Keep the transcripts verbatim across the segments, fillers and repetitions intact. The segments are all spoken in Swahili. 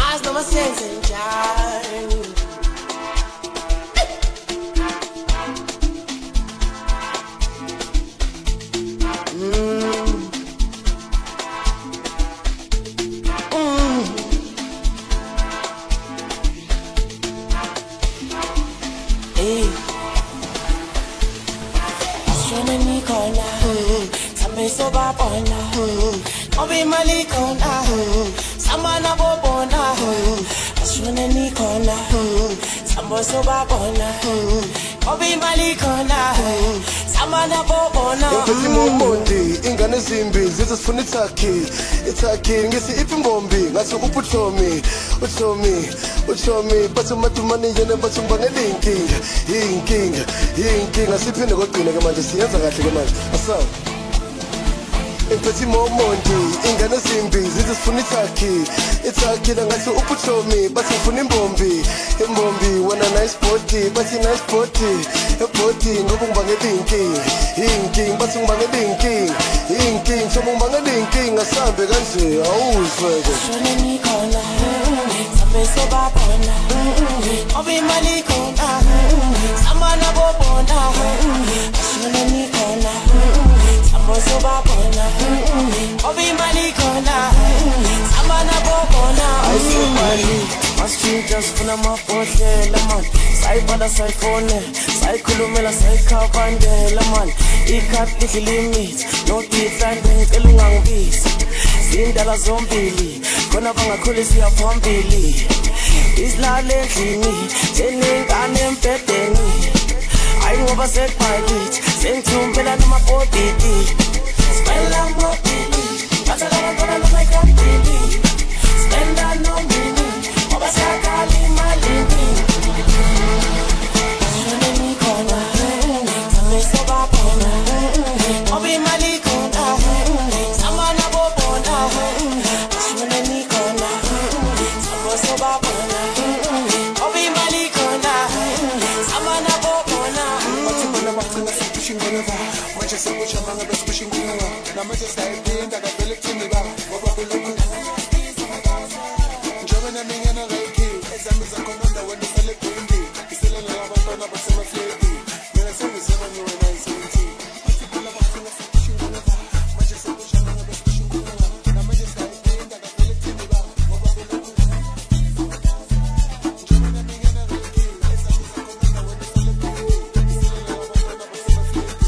As no sense in time. So babona, obi malikona, samana bobona, ashone nikona, sambo so babona, obi malikona, samana bobona. Mfeti momondi, ingane zimbi, zizifuna itaki, itaki, ngisi ipi mbombi, ngathi upuchomi, uchomi, uchomi, bathi matumani yena bathi mbangela inkinga, inkinga, inkinga, siphinde kogcina ke manje siyenza kahle ke manje. Asawu. Mfeti momondi, ingane zimbi, zizifuna itaki, itaki la ngathi upuchomi, bathi ngifuna imbombi, imbombi, wana nice body, bathi nice body, body, ngoba ngibangela inkinga, inkinga, bathi ngibangela inkinga, inkinga, soba ngibangela inkinga, asambe kanje, awuzwe ke. Ashone nikona, sambe so babona, obi malikona, samana bobona, ashone nikona, sambo so babona, obi malikona, samana bobona. I see money, must just funa mabhodlela man. Sayibhala sayifone, sayikhulumela sayikhavandela man. Ikhadi lidla limit, no decline ngicela ungangibizi. Zindala zombili, khona bangakhuli siya phambili. Isilale endlini, seningane embedeni. Hayi ngoba sekubhalithi, sengithumbela namabhodidi. Spela mobili, bathala abantwana noma ikhampini. Spenda nomini, ngoba siyakhala imalini. Ashone nikona, sambe so babona, obi malikona, samana bobona. Ashone nikona, sambo so babona, obi malikona, samana bobona. Bathibona bagcina sepushing whenever, manje sekusha manga besipushing whenever. Namanje sayiphinda kavele kuthini ba, ngoba kulokhu. Njengoba nami like ezami zakhona wena sele kundi, iselela abantwana basemafleti. Mina sengizema ngiwe nine seventeen. Bathibona bagcina sepushing whenever, manje sekusha manga besipushing whenever. Namanje sayiphinda kavele kuthini ba, ngoba kulokhu. Njengoba nami like ezami zakhona wena sele kundi, iselela abantwana basemafleti.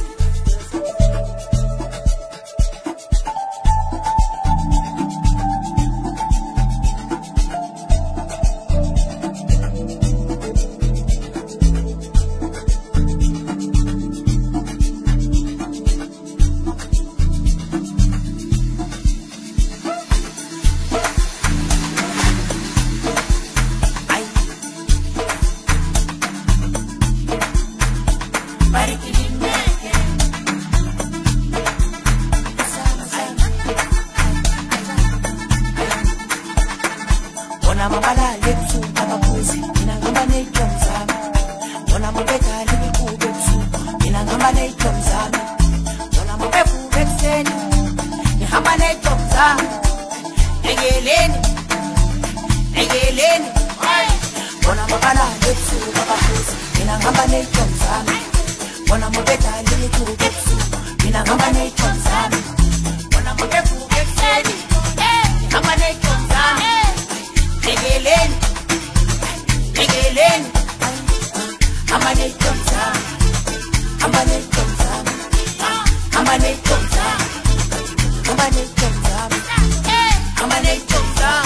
Bona mabala lepsu abakuzi, mina ngamba netomzana. Bona mabeka libikube psu, mina ngamba netomzana. Bona mabefu bekseni, ngihamba netomzana. Egeleni, egeleni. Bona mabala lepsu abakuzi, mina ngamba netomzana. Bona mabeka libikube psu, mina ngamba netomzana. Bona mabefu bekseni, ngihamba netomzana. Egeleni, egeleni, amane tomzana, amane tomzana, amane tomzana, amane tomzana, amane tomzana,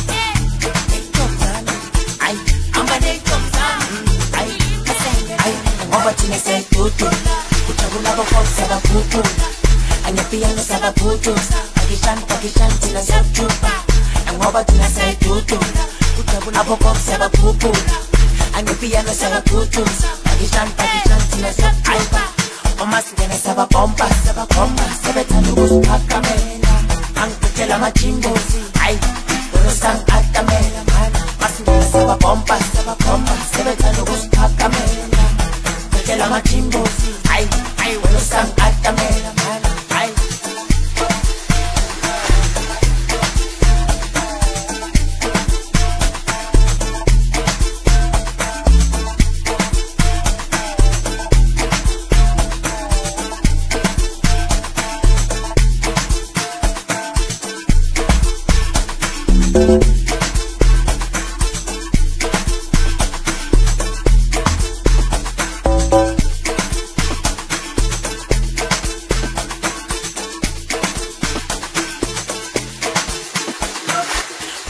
tomzana, ay, amane tomzana, ay, ay, ngoba thina sedudu, kujabula bokosa babudu, anyapiyana sababudu, akishan akishan thina sedudu. Ngoba thina sedudu, kujabula bokosa babudu, anyapiyana sababudu, akishan akishan thina sedudu. Oma singene sababomba, sababomba, sebethanda ukuziphakamela. Angiphuthela amajimbozi, ay, unosang atamela. Masingene sababomba, sababomba, sebethanda ukuziphakamela. Angiphuthela amajimbozi, ay, ay, unosang atamela. Ay.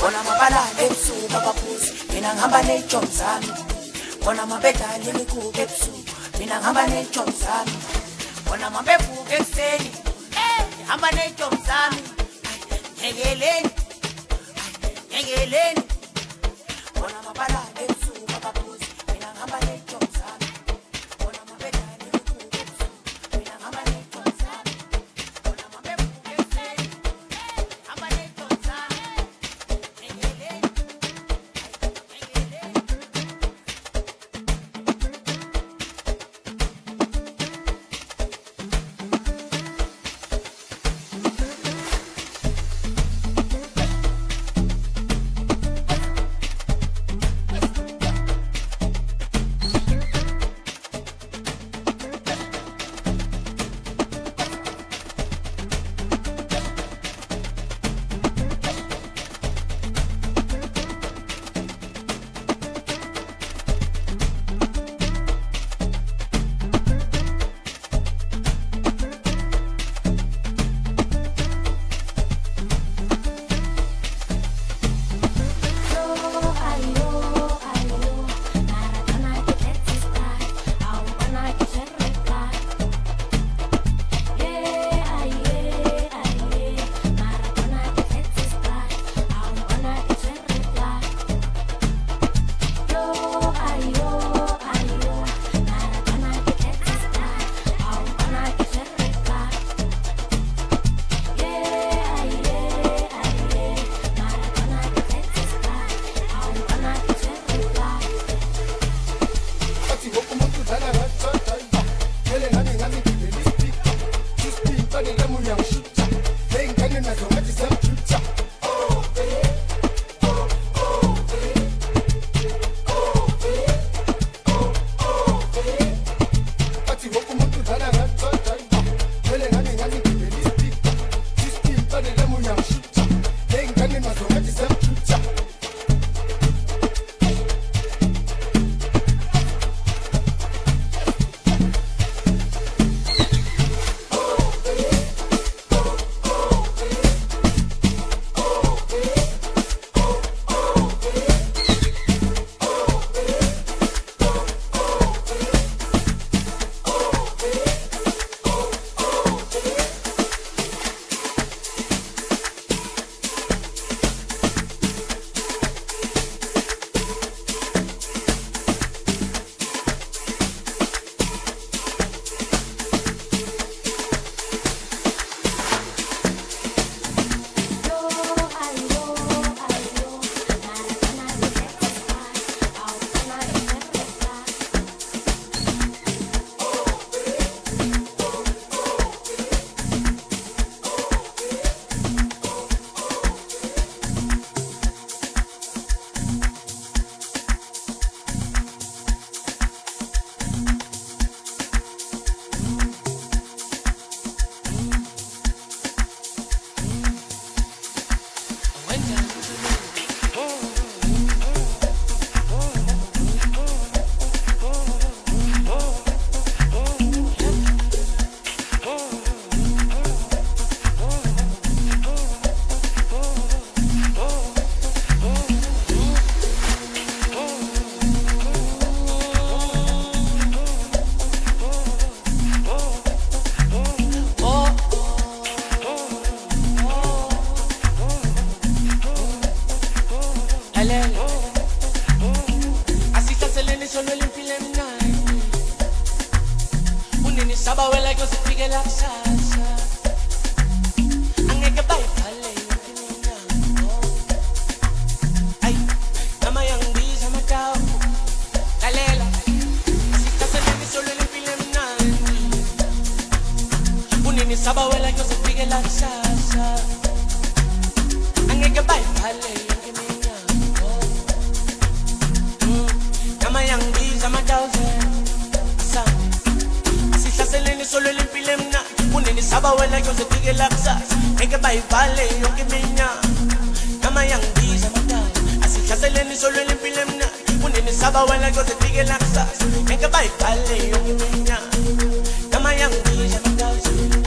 bona mabala ebusuku babaphuzi mina ngihamba nejom zami bona mabedala imikuku ebusuku mina ngihamba nejom zami bona mabevuka ekuseni eh ngihamba nejom zami ngekeleni ngekeleni bona mabala ebusuku babaphuzi mina ngihamba nejom zami bona mabedala imikuku ebusuku mina ngihamba nejom zami bona mabevuka ekuseni eh ngihamba nejom zami ngekeleni ngekeleni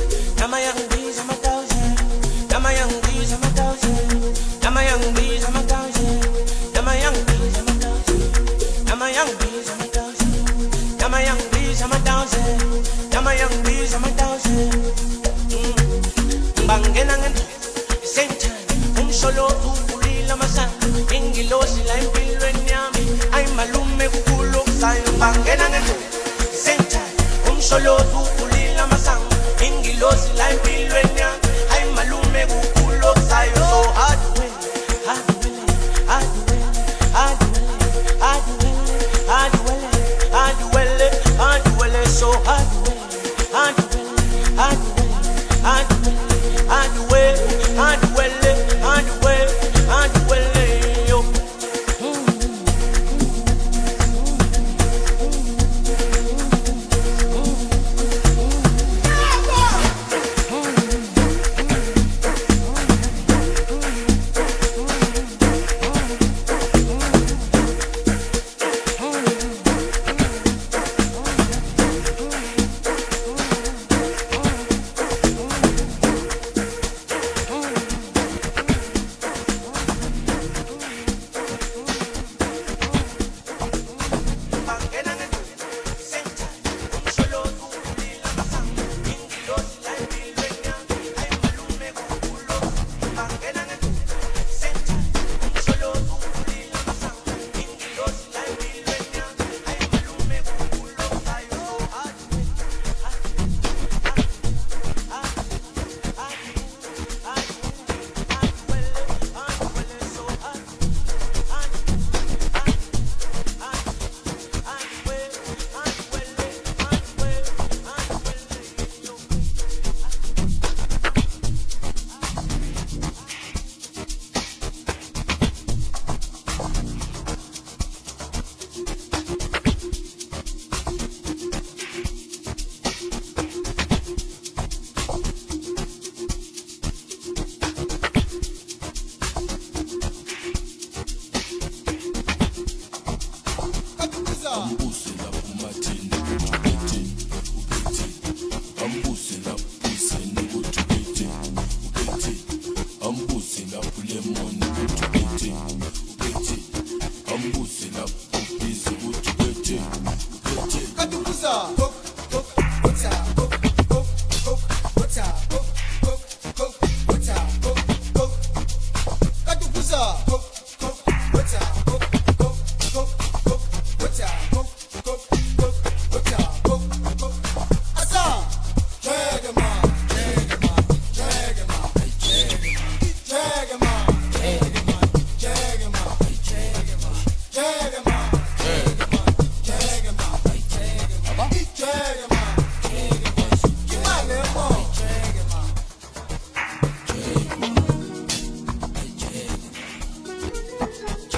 I'm a young bees, I'm a thousand. I'm a young bees, I'm a thousand.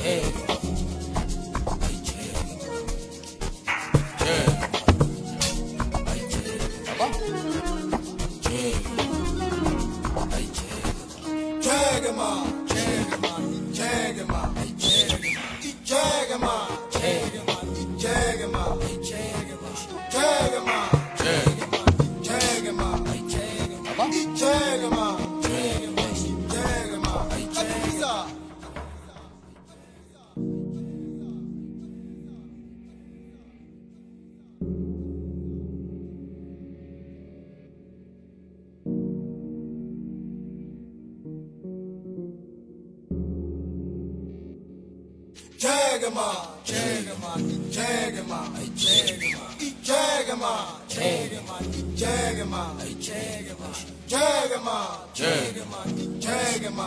Jagama, Jagama, Jagama, Jagama, Jagama, Jagama, Jagama, Jagama, Jagama, Jagama, Jagama,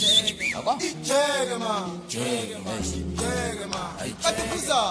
Jagama, Jagama, Jagama, Atukuza.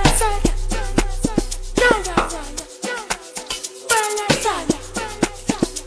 What's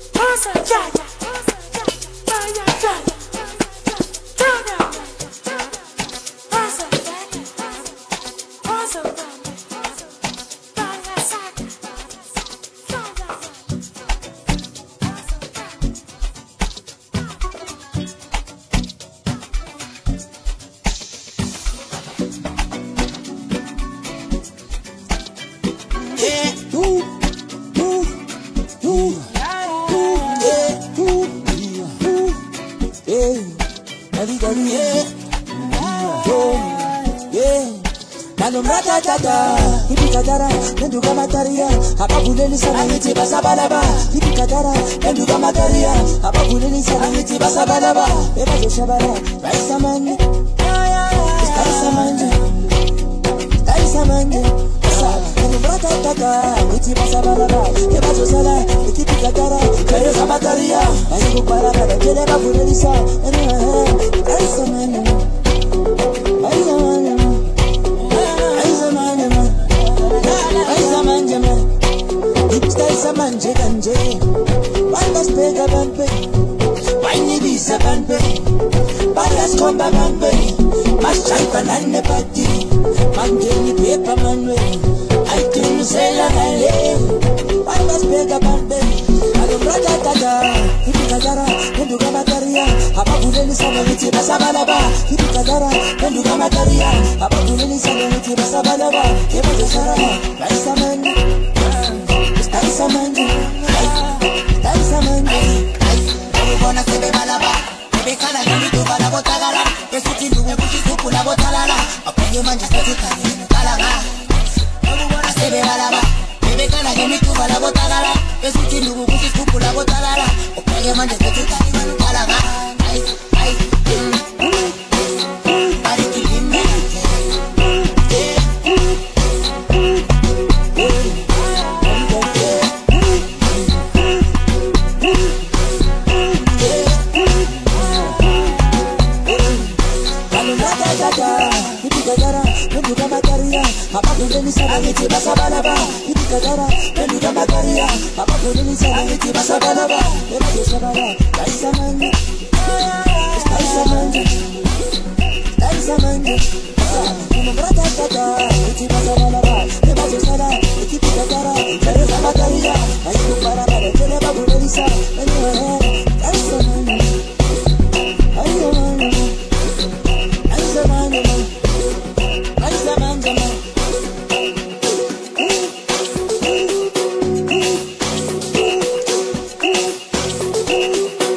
Thank you.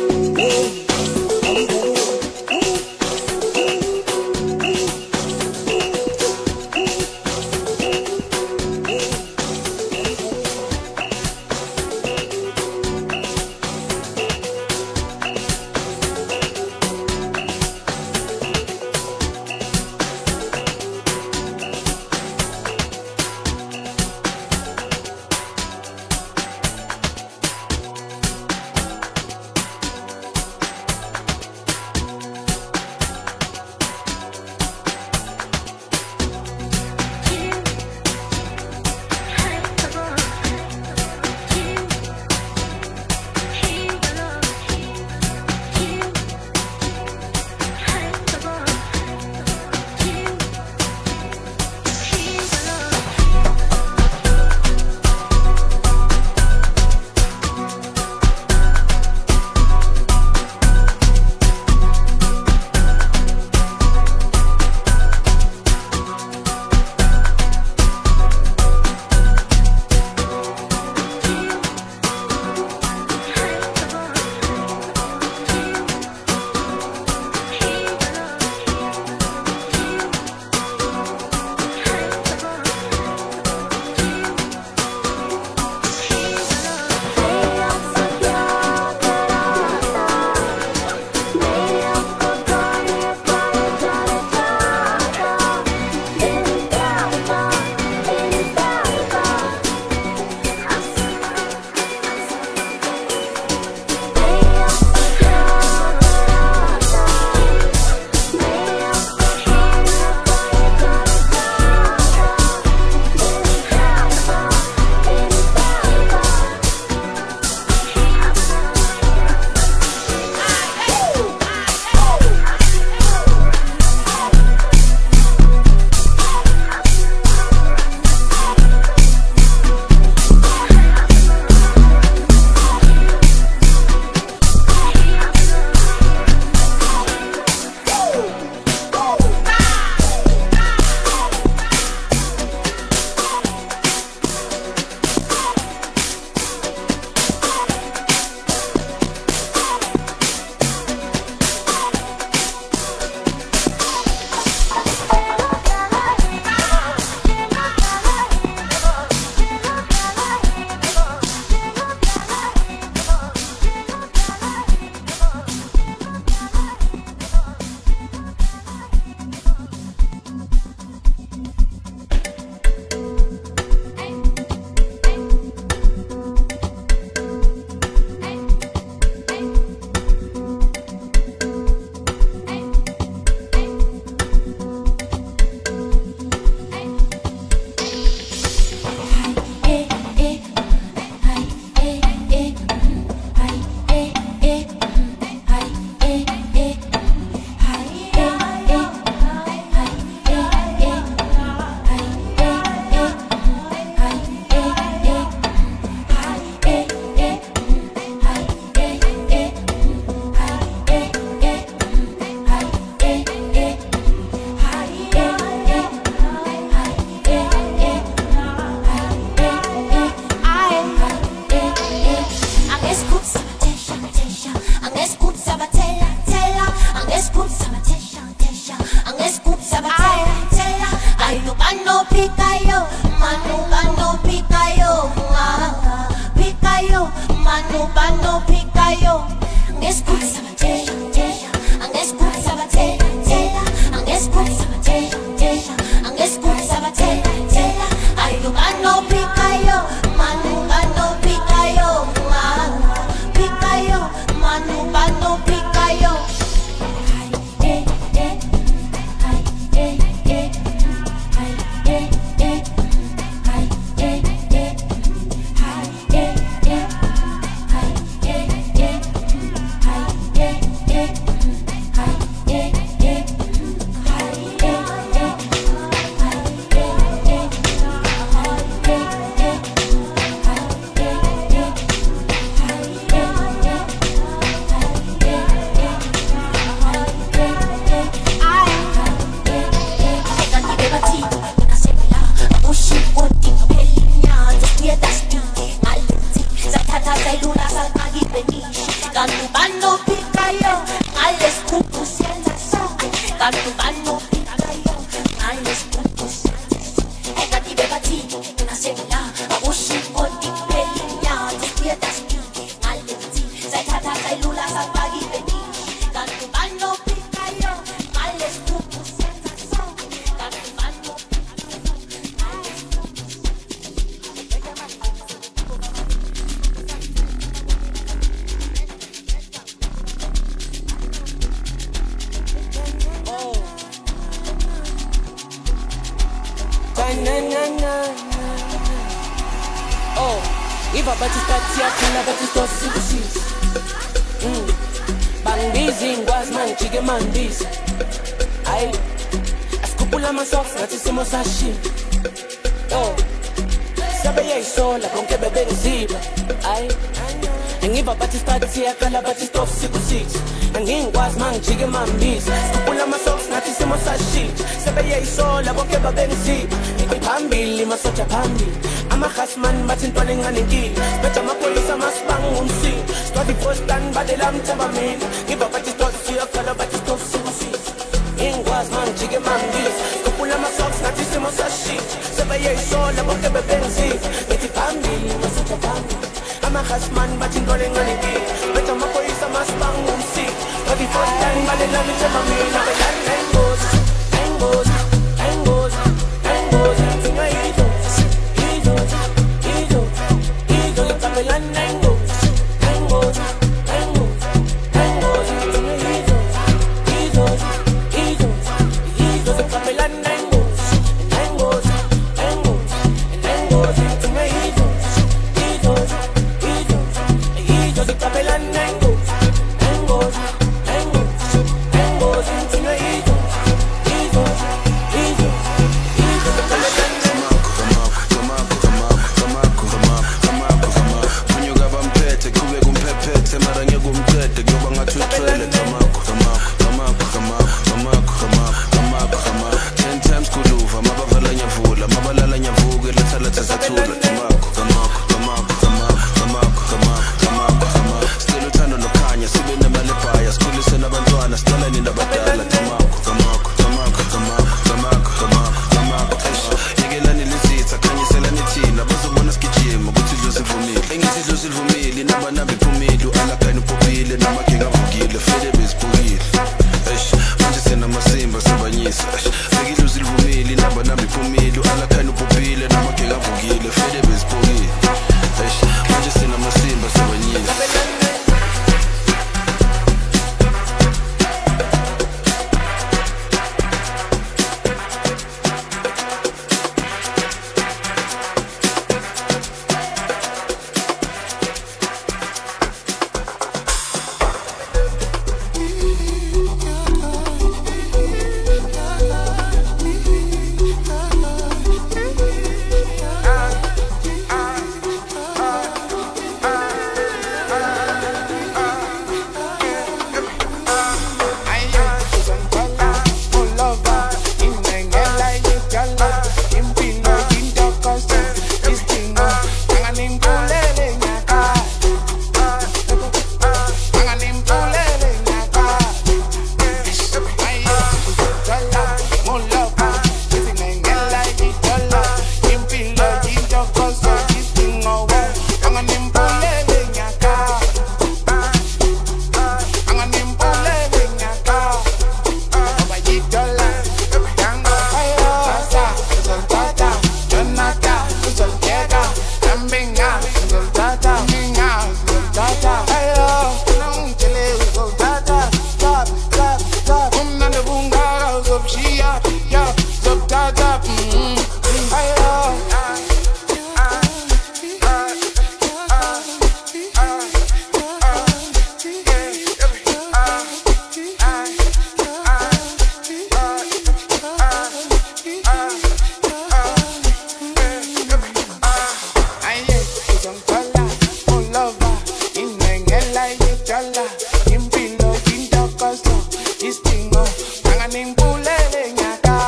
ngela yedala impilo intokozo isidingo anganimpulele nyaka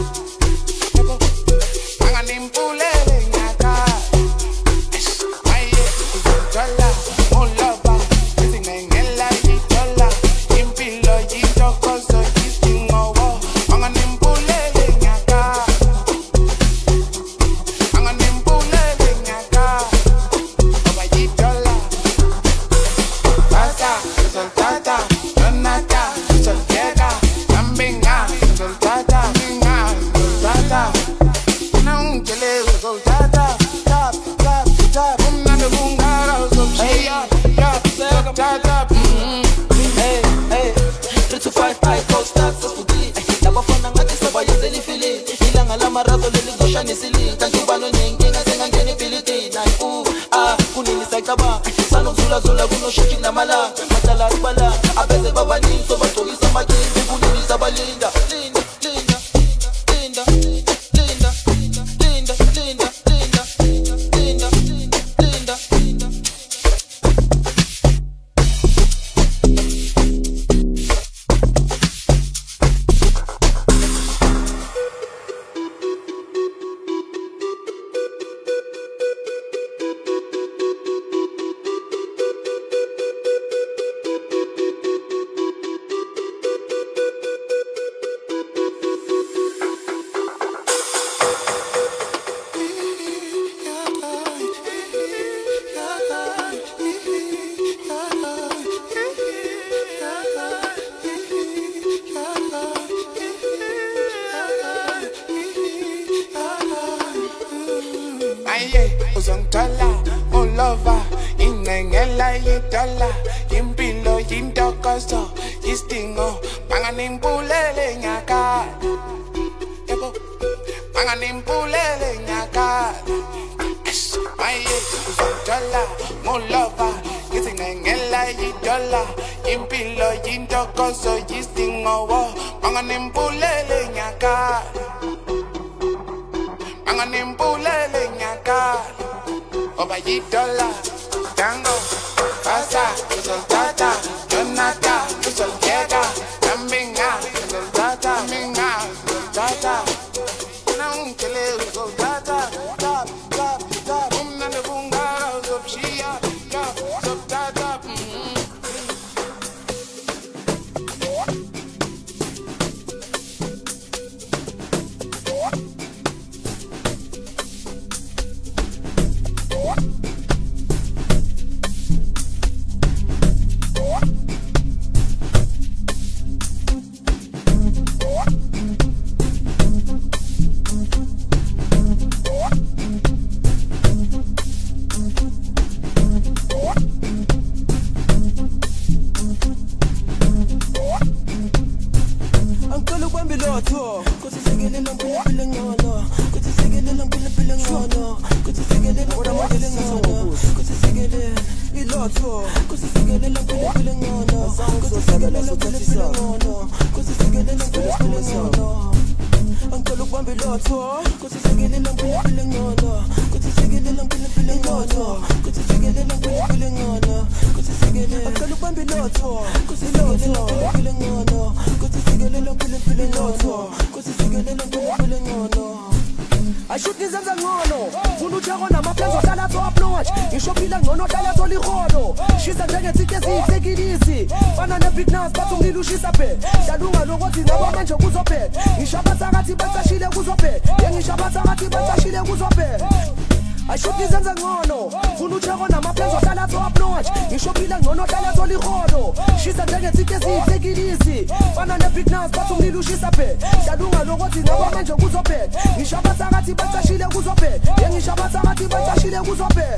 anganimpulele nyaka aye uzothola molova ngela yedala impilo intokozo isidingo anganimpulele nyaka anganimpulele nyaka oba yedala basta soltata donata soltega ambinga soltata minga soltata naungele soltata tap tap tap unna bungara soltaya ya soltata Hey, hey, three to five, five, four stars, so good. Nabafana ngathi sabayenze ifili ilanga lamarazo leligosha nesili kanti ubalo nenkinga sengangena ephilidini ayi u ah kunini sayicaba sanokuzula zula kunoshithi namala madala kubala abeze babaningi sobagcokisa amakindi kunini sabalinda linda linda linda linda linda linda linda linda linda aye uzongithola ulova ingengela yedala impilo intokozo isidingo anganimpulele nyaka yebo anganimpulele nyaka aye uzongithola ulova ingengela yedala impilo intokozo isidingo anganimpulele nyaka anganimpulele nyaka oba yedala tango basta soltata donata soltega ambinga soltata minga soltata naungele soltata tap tap tap unna bungara soltaya ya soltata Angicela ubambe lotho kuthi sekelela mpila mpila ngcono kuthi sekelela mpila mpila ngcono kuthi sekelela mpila mpila ngcono kuthi sekelela ilotho kuthi sekelela mpila mpila ngcono kuthi sekelela mpila mpila ngcono kuthi sekelela mpila mpila ngcono Angicela ubambe lotho kuthi sekelela mpila mpila ngcono kuthi sekelela mpila mpila ngcono kuthi sekelela mpila mpila ngcono kuthi sekelela Angicela ubambe lotho kuthi sekelela mpila mpila ngcono kuthi sekelela mpila mpila ngcono kuthi sekelela mpila mpila ngcono Ayishuthi izenza ngcono funa utheko namaplenzo hlala top notch ishophila ngcono hlala thola iholo shisa njengetsike eziyithekilisi fana nebig nas bathi umlilo ushisa phe hlalunga lokuthi nabo manje kuzophe ngishabatha ngathi bathashile kuzophe yengishabatha ngathi bathashile kuzophe Ayishuthi izenza ngcono funa utheko namaplenzo hlala top notch ishophila ngcono hlala thola iholo shisa njengetsike eziyithekilisi fana nebig nas bathi umlilo ushisa phe hlalunga lokuthi nabo manje kuzophe ngishabatha ngathi bathashile kuzophe yengishabatha ngathi bathashile kuzophe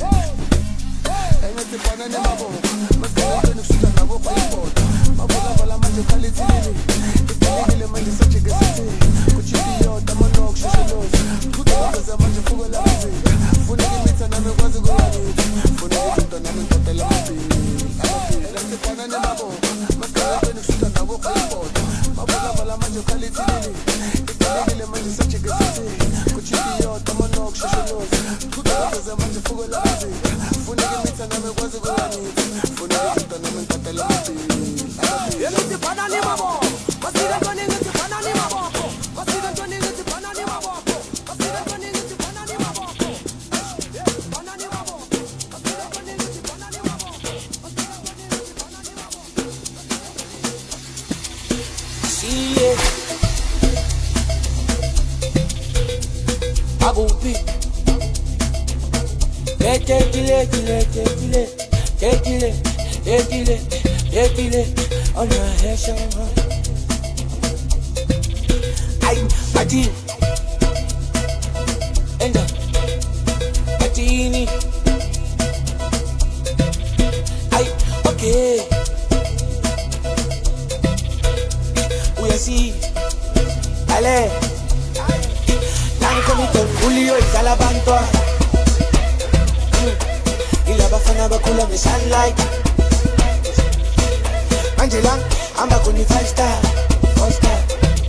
engathi fana nemaboko masikhatheni kusuka nabo kwayibona mabuka vala manje khalitini ifanekile manje sajike sithi kuchithi yodwa manok shoshelozi kuzoza manje fuko la manje funeka imitha nami kwazi kuyakithi funeka into nami ngidodela amabhili amabhili engathi fana nemaboko masikhatheni kusuka nabo kwayibona mabuka vala manje khalitini ifanekile manje sajike sithi kuchithi yodwa manok shoshelozi kuzoza manje fuko la manje funeka imitha nami kwazi kuyakithi funeka into Agupi, tekile, tekile, tekile, tekile, tekile, tekile, on your head, show I, Adi, enda, Adini, I, okay, we see, Ale. Con Julio y Calabantoa y la bafana bakula me sunlight Angela, I'm back on the five star Four star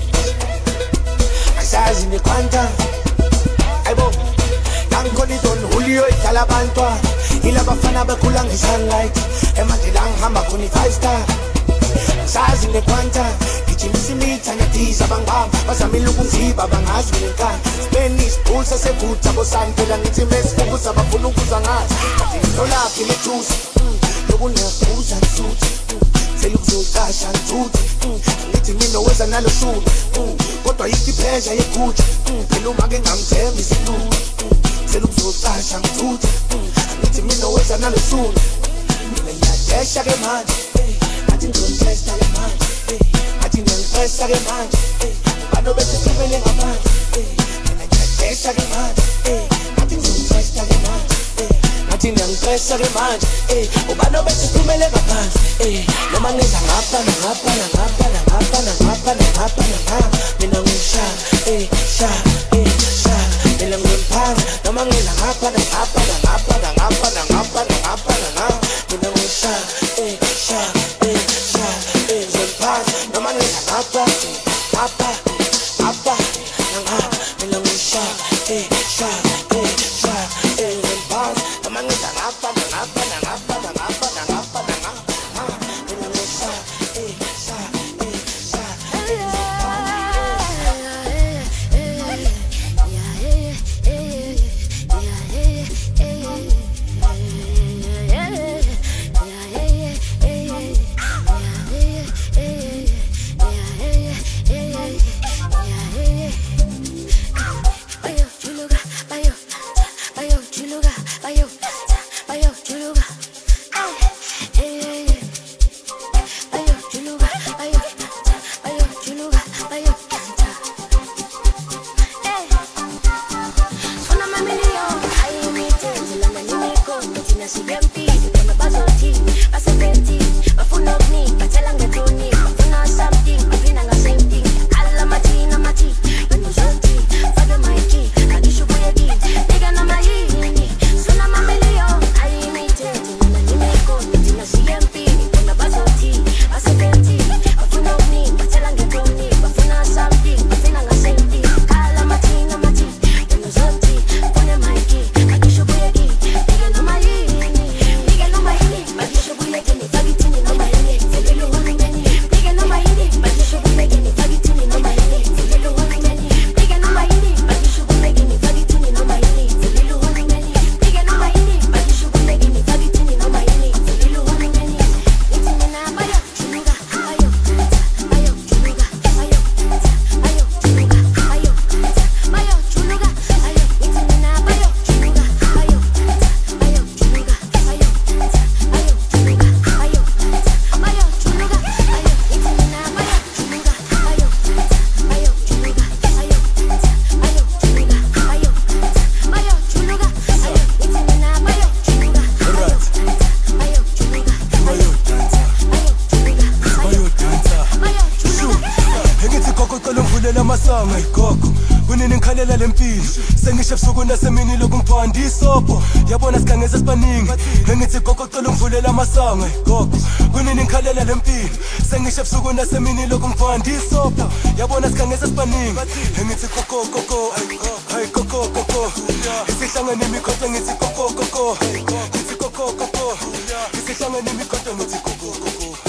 I says in the quanta I bo Con Julio y Calabantoa y la bafana bakula me sunlight Angela, I'm back on the five star Says in the quanta Chimisimita nyatiza bangam Basamila ukuziba bangazwinka Spanish pulsa sekuta Bosantela ngithi mesifukuza bafuna ukuzangathi Nolaphi lejuice Lokunefuza nsuthi Selukuzokasha ntuthi Ngithi nginoweza nalo shuba Kodwa yithi pleasure yekuthi Phela uma ke ngamthembi isilulu Selukuzokasha ntuthi Ngithi nginoweza nalo shuba Mina ngiyadesha ke manje Athi ngizotesta ke manje Athi ngiyangipesa ke manje Bano bese sibele ngamanje Mina ngiyadesha ke manje Athi ngizotesta ke manje Athi ngiyangipesa ke manje Ubano bese sibele ngaphansi Noma ngenza ngapha nangapha nangapha nangapha nangapha nangapha nangapha Mina ngisha sha sha Mina ngiphansi Noma ngenza ngapha nangapha nangapha nangapha nangapha nangapha nangapha Mina ngisha sha sha No man is a papa, papa, papa, nanga, milangisha, eh, sha, eh, sha, eh, papa. No man is a papa, papa, papa, papa, papa, papa, milangisha, eh, sha, eh, sha, Sopo, yabona sikhangeza sibaningi Ngithi gogo cela ungivulela amasango gogo kunini ngikhalela lempilo sengisho ebusuku nasemini lokhu ngivanda isopo yabona sikhangeza sibaningi ngithi gogo gogo hayi gogo gogo isihlangene imikhodo ngithi gogo gogo ngithi gogo gogo isihlangene imikhodo ngithi gogo gogo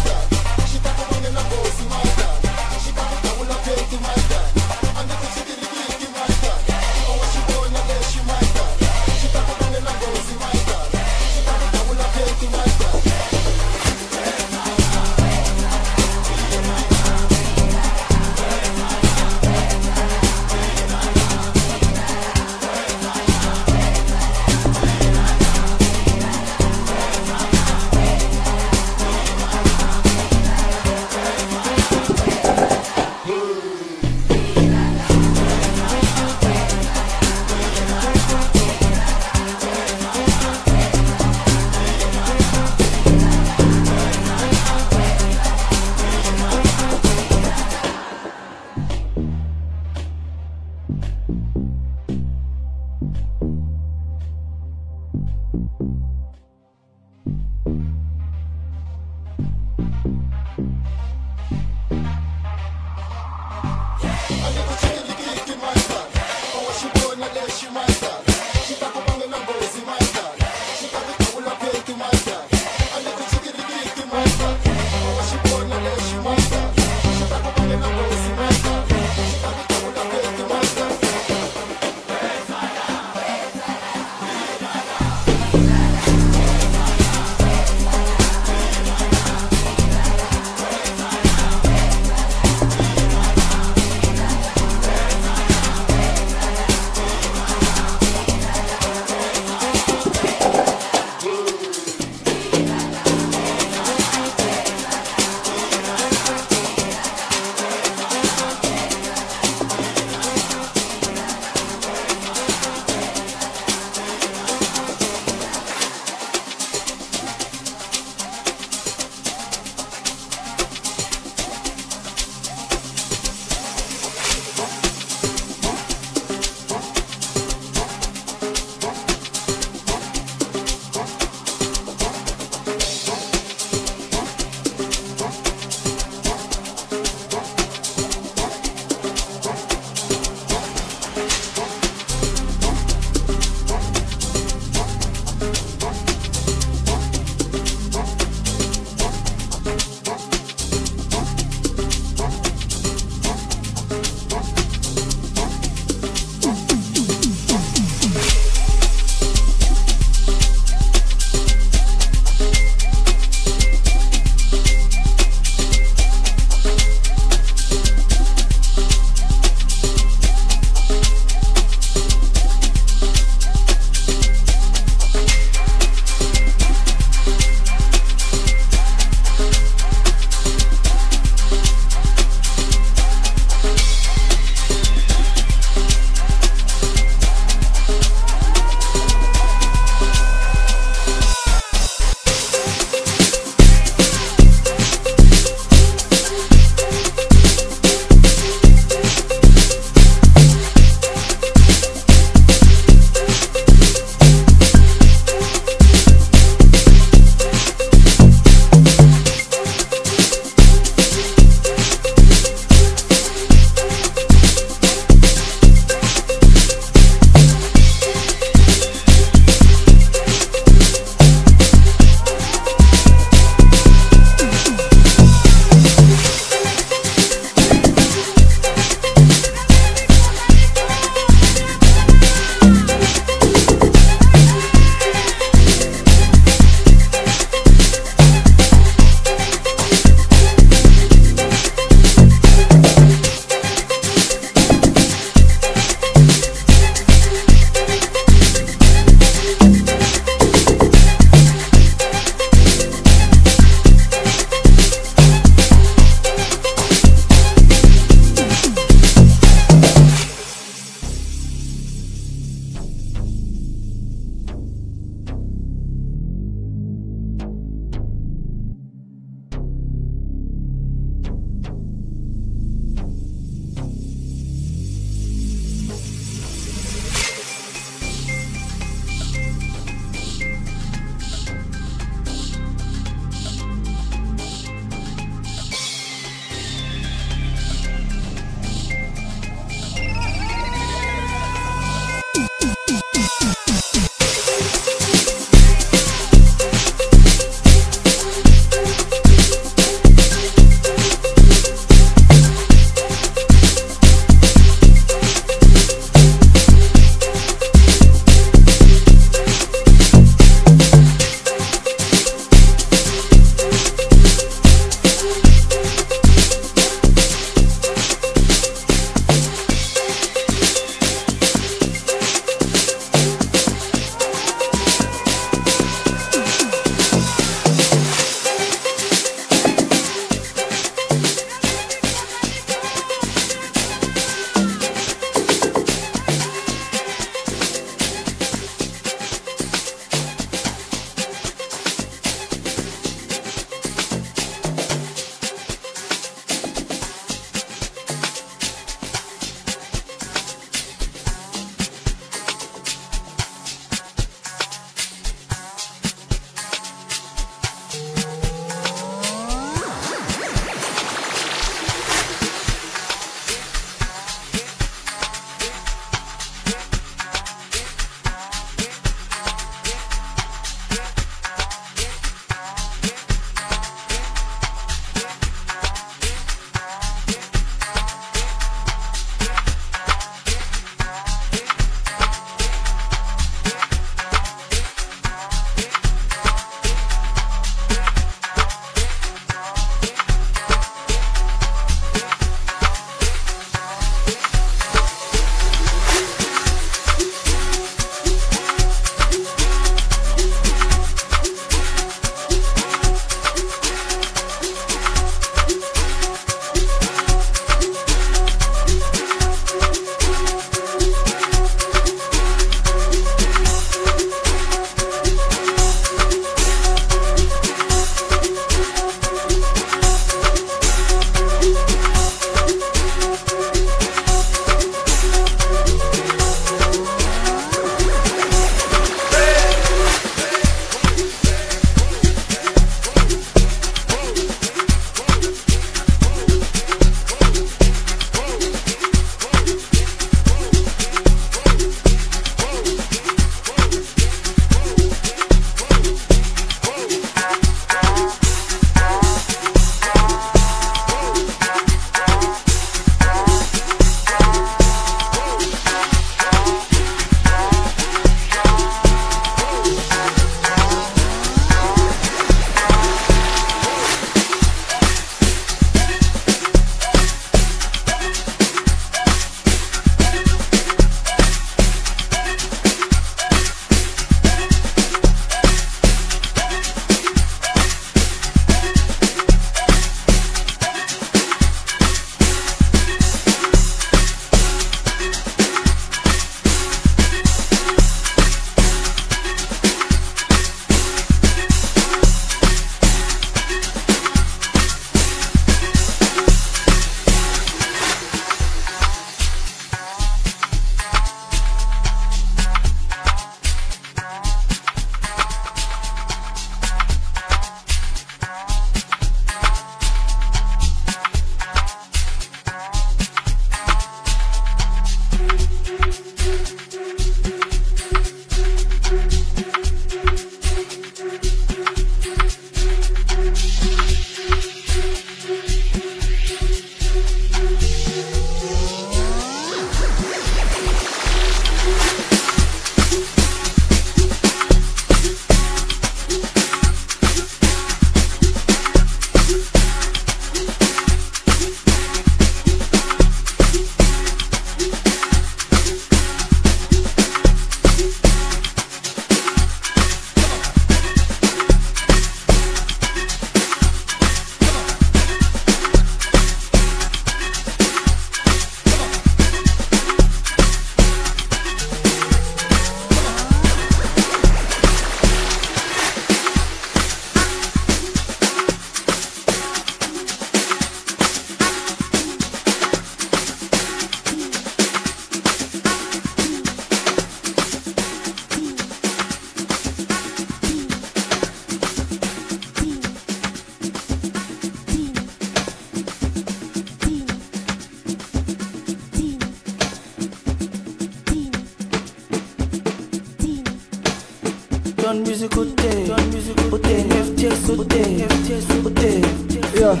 John music ote, John music ote, F T S ote, F T S ote. Yeah.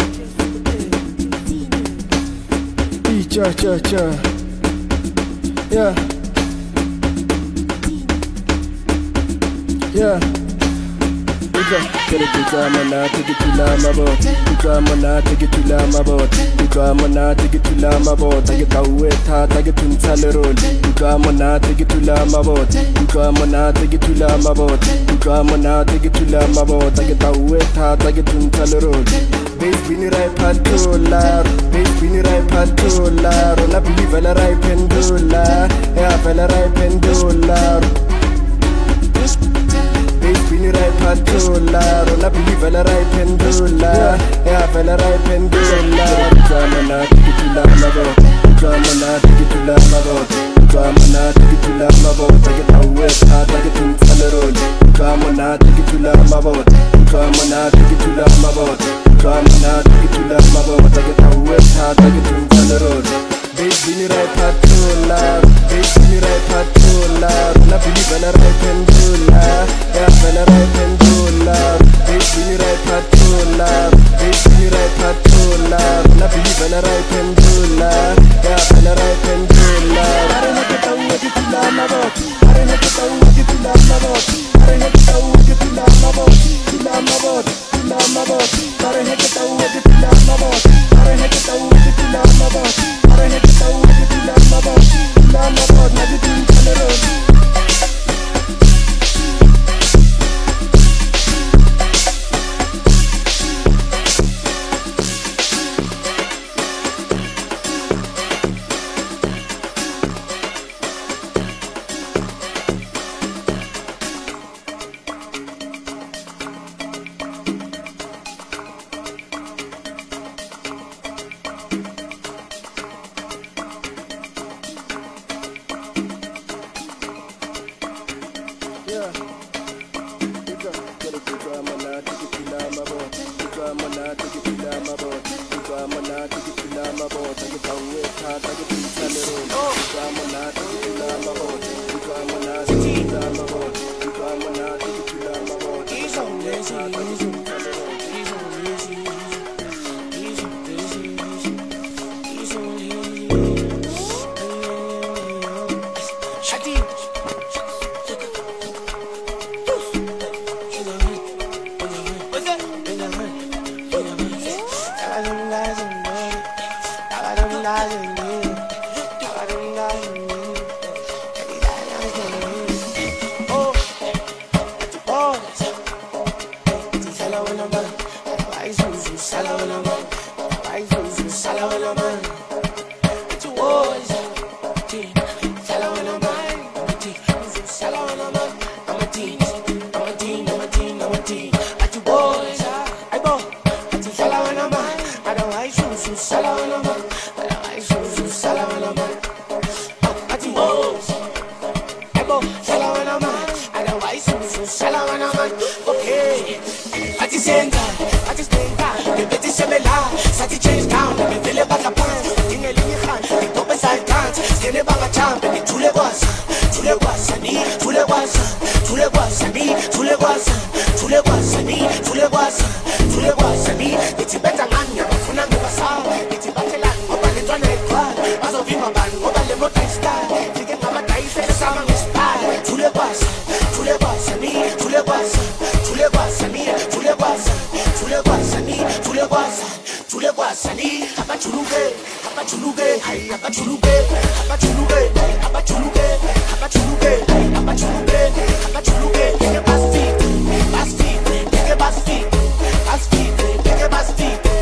E cha cha cha. Yeah. Yeah. Drama na take it to Lama boat. Drama na take it to Lama boat. Drama na take it to Lama boat. I get a wet heart, I get to Talerol. Drama na take it to Lama boat. Drama na take it to Lama boat. Drama na take it to Lama boat. I get a wet heart, I get to Talerol. Base bini rai patola, base bini rai patola. Rona bili vela rai pendula, yeah vela rai pendula. Bini rai patola, rona bili vela rai pendula, yeah vela rai pendula. Drama na take it to Lama boat, drama na take it to Lama boat, drama na take it to Lama boat. I get a wet heart, I get in Talerol. Drama na take it to Lama boat, drama na take it to Lama boat, drama na take it to Lama boat. I get a wet heart, I get in Talerol. Base bini rai patola, base bini rai patola, rona bili vela rai pendula, yeah vela rai pendula. Base bini rai patola, base bini rai patola, rona bili vela rai pendula, yeah vela rai pendula. Are heke tau heke tu Lama boat, are heke tau heke tu Lama boat, are heke tau heke tu Lama boat, tu Lama boat, tu Lama boat. Are heke tau heke tu Lama boat, are heke tau heke tu Lama boat. I hate to go with the Lama boat, Lama boat, now you didn't tell it all. Bas feet, bas feet, bas feet,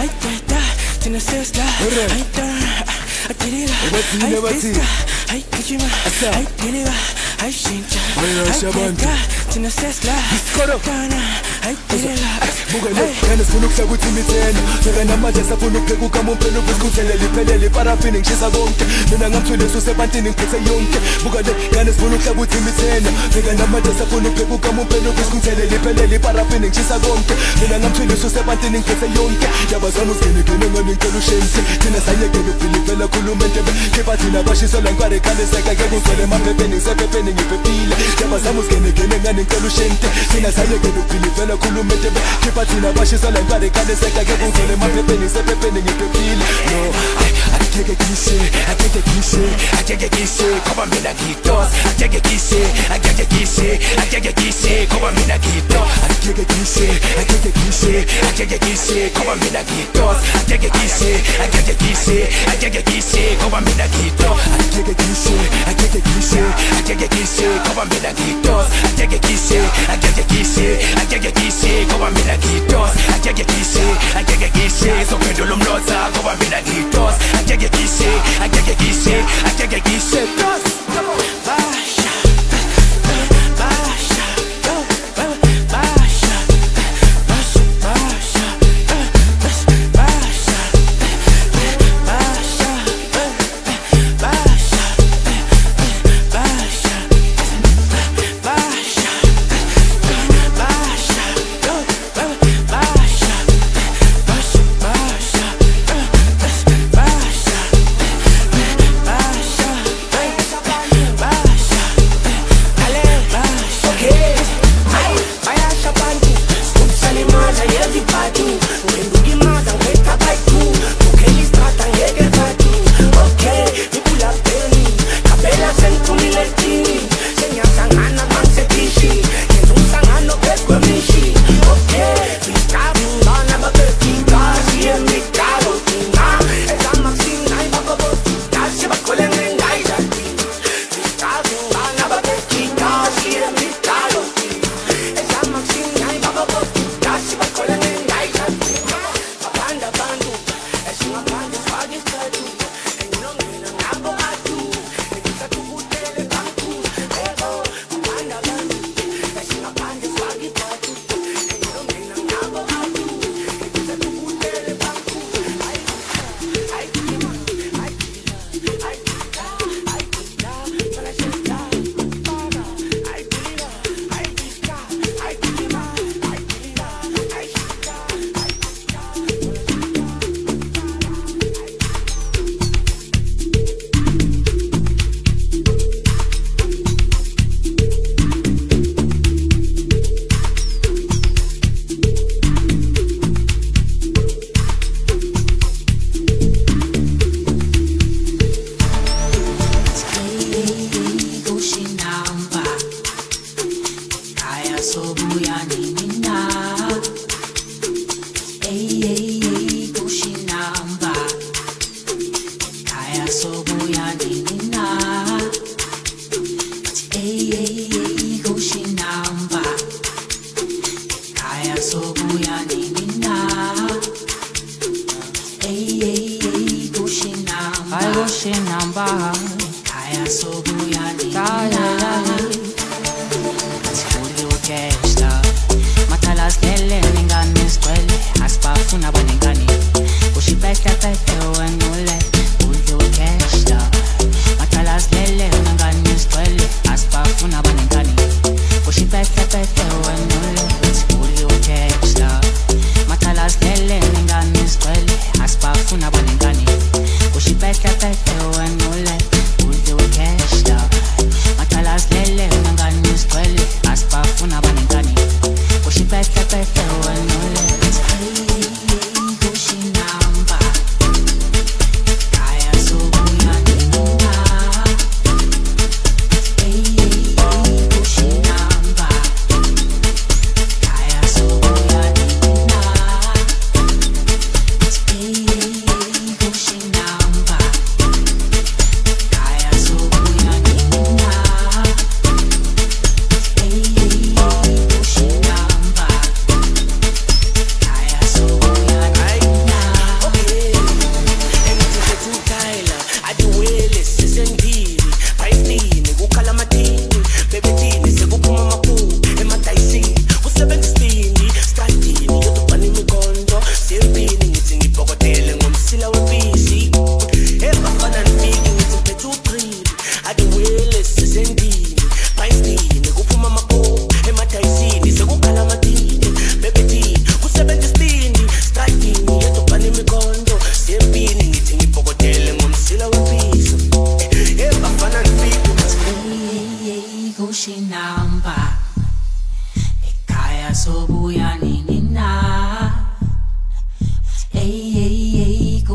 I get that, then I says that. I done, I did it. I fist that, I get you, I did it. I change that, I get that, then I says that. I did it. Bugale, kana sifuna ukuhlakuthi imithena Feka namanje safuna ukupheka ukamompelo Ukuzikhuzele liphelele iparafini ngishisa konke Mina ngamthwile susebantini ngiphethe yonke Bugale, kana sifuna ukuhlakuthi imithena Feka namanje safuna ukupheka ukamompelo Ukuzikhuzele liphelele iparafini ngishisa konke Mina ngamthwile susebantini ngiphethe yonke Yabazana uzigene gene ngani ngicela ushente Thina sayekele uphilipela khuluma entebe Kepha thina bashiselwa nkware khale seka Ke kuzwele emaphepheni ngisephepheni ngiphephile Yabazana uzigene gene ngani ngicela ushente Thina sayekele uphilipela khuluma entebe Kepha thina bashiselwa nkware khale seka Ke kuzwele emaphepheni ngisephepheni ngiphephile No, I take a cliche, I take a cliche, I take a cliche Koba mina kitos, I take a cliche, I take a cliche, I take a cliche Koba mina kitos, I take a cliche, I take a cliche, I take a cliche Koba mina kitos, I take a cliche, I take a cliche, I take a cliche Koba mina kitos, I take a cliche, I take a cliche, I take a cliche Koba mina kitos, I take a cliche, I take a cliche, I take a cliche Koba mina kitos, I take a cliche, I take a cliche So pendulum lotsa Koba mina kitos, I take a cliche, I take a cliche, I take a cliche Come on, Basha, Basha, Basha, Basha, Basha, Basha, Basha, Basha, Basha, Basha, Basha,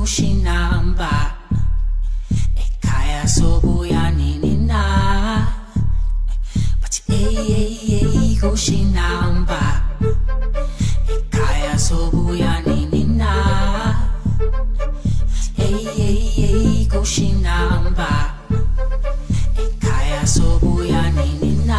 kushinamba ekhaya sobuya nini na bathi hey kushinamba ekhaya sobuya nini na hey kushinamba ekhaya sobuya nini na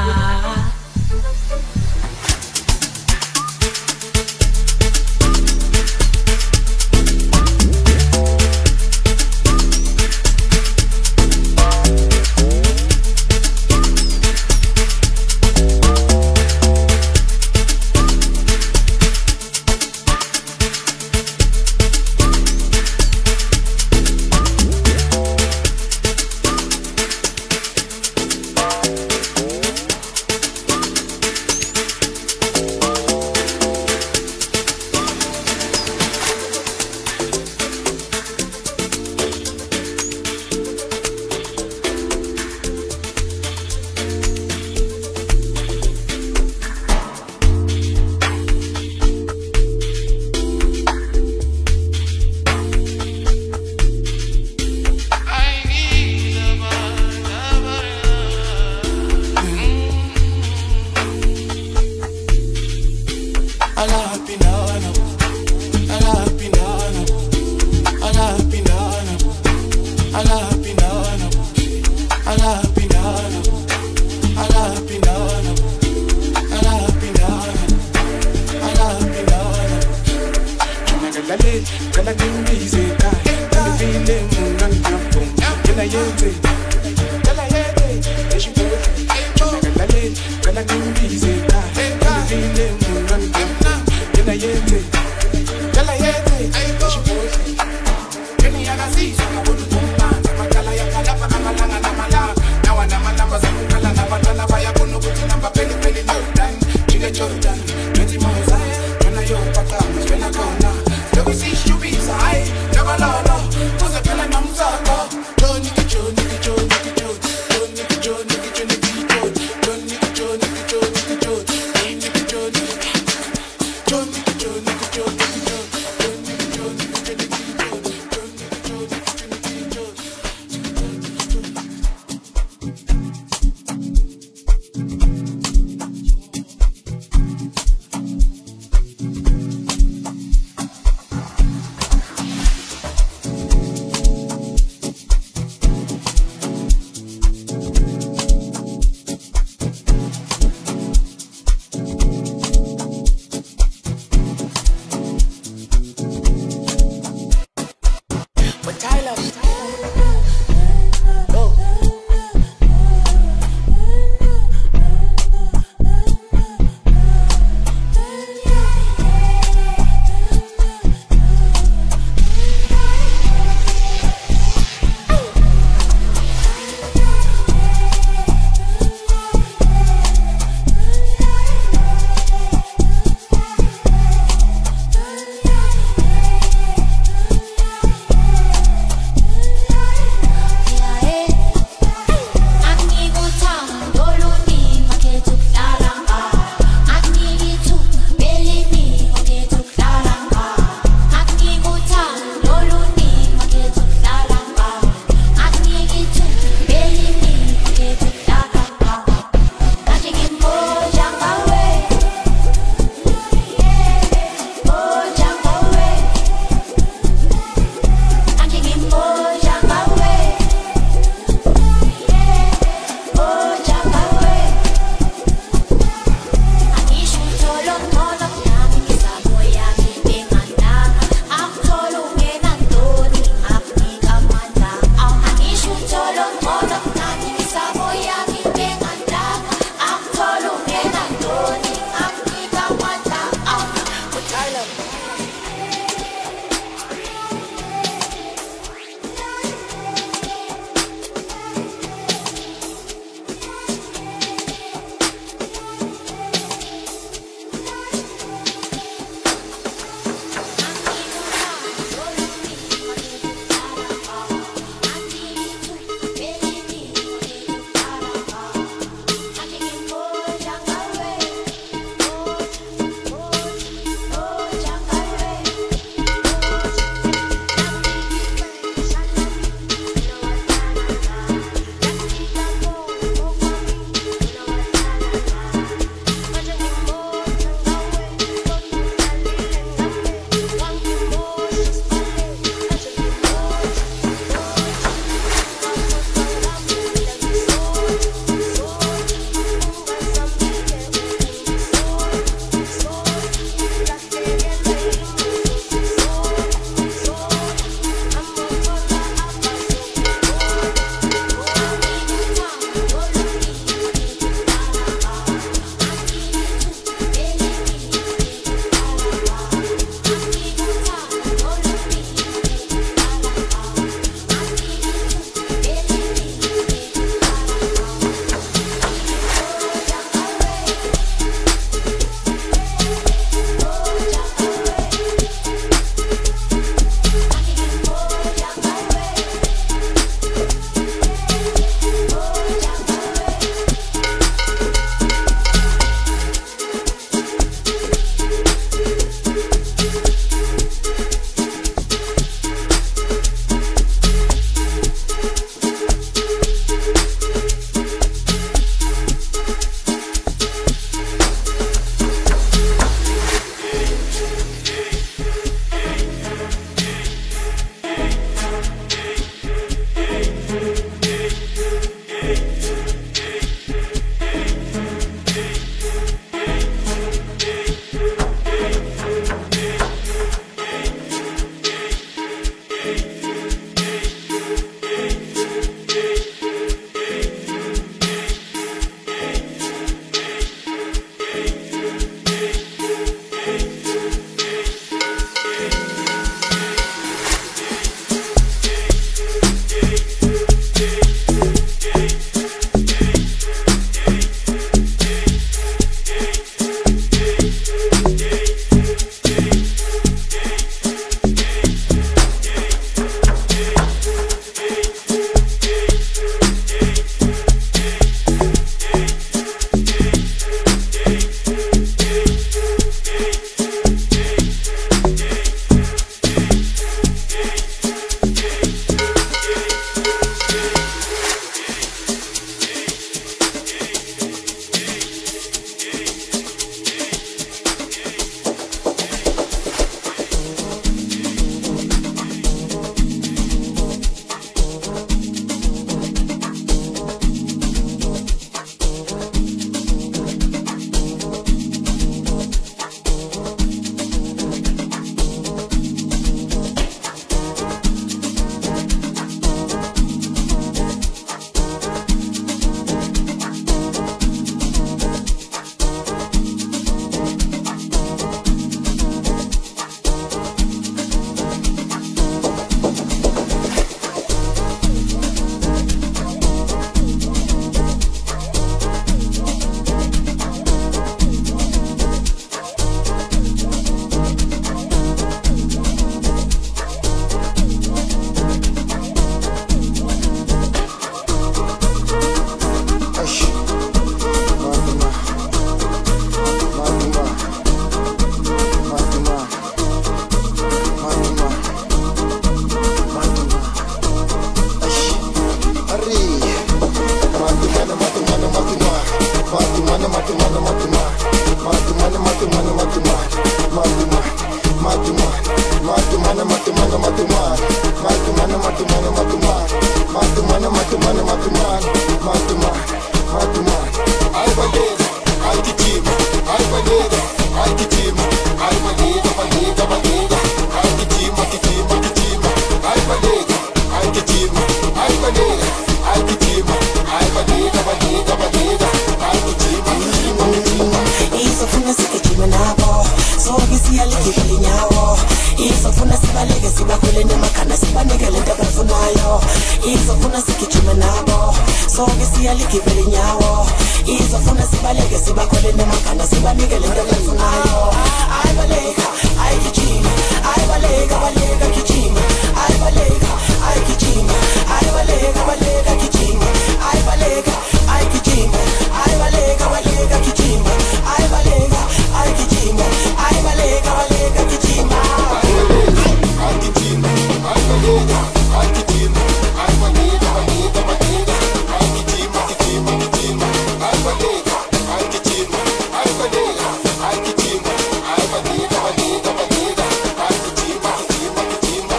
matumana matumana matumana matumana matumana matumana matumana matumana matumana matumana matumana ai baleza ai kitima ai baleza ai kitima ai baleza baleza baleza ai kitima kitima kitima ai baleza ai kitima ai baleza ai kitima ai baleza baleza baleza ai kitima kitima kitima isofuna sikitima nabo sokisi alikibili nyawo isofuna sibaleke sibakhule nemakhanda sibanikele into abafunayo isofuna sikitima nabo sokisi alikibili nyawo isofuna sibaleke sibakhule nemakhanda sibanikele into abafunayo ay baleka ay kitima ay baleka baleka kitima ay baleka ay kitima ay baleka baleka kitima ay baleka ay kitima ay baleka baleka kitima ay baleka ay kitima ay baleka baleka kitima ay kitima ay baleka ay kitima ay baleka baleka baleka ay kitima kitima kitima ay baleka ay kitima ay baleka ay kitima ay baleka baleka baleka ay kitima kitima kitima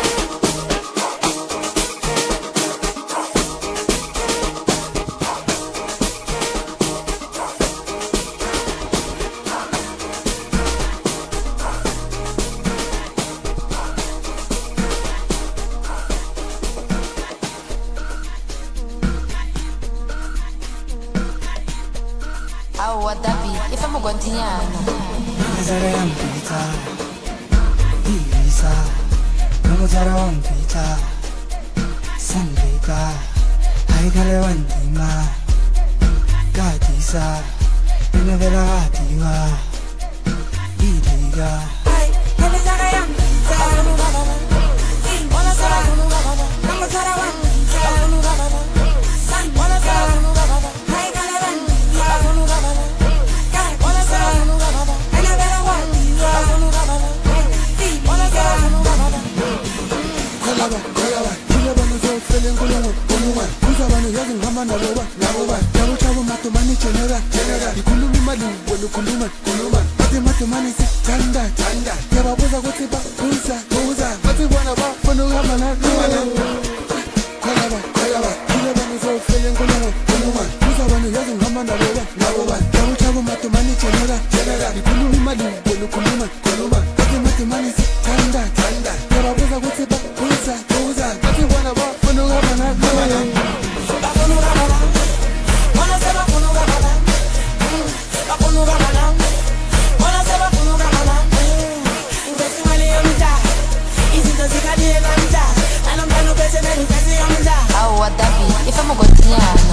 Au wadapi, ifa mugontinyana. Nazara yang pita, Irisa, Namutara wang pita, Sandika, Haikale wandima, Gatisa, Primavera ativa, Iriga. Nazara yang pita, Wanasara, Namutara wang pita, Wanasara, Haikale wandima, Kolaba, kolaba, kolaba nuzo feeling kulungu, kulungu. Kuzabana yazi ngama naboba, naboba. Jabu chabu matumani chenera, chenera. Ikulumi madu, welu kuluma, kuluma. Mati matumani si chanda, chanda. Yaba buza kutiba, buza, buza. Mati wana ba, funu ngama na, ngama. Kolaba, kolaba, kolaba nuzo feeling kulungu, kulungu. Kuzabana yazi ngama naboba, naboba. Jabu chabu matumani chenera, chenera. Ikulumi madu, welu kuluma, kuluma. Mati matumani si chanda, chanda. Yaba buza kutiba, buza, buza. Mati wana ba, funu ngama na, ngama. Au wadapi, ifa mugontinyana.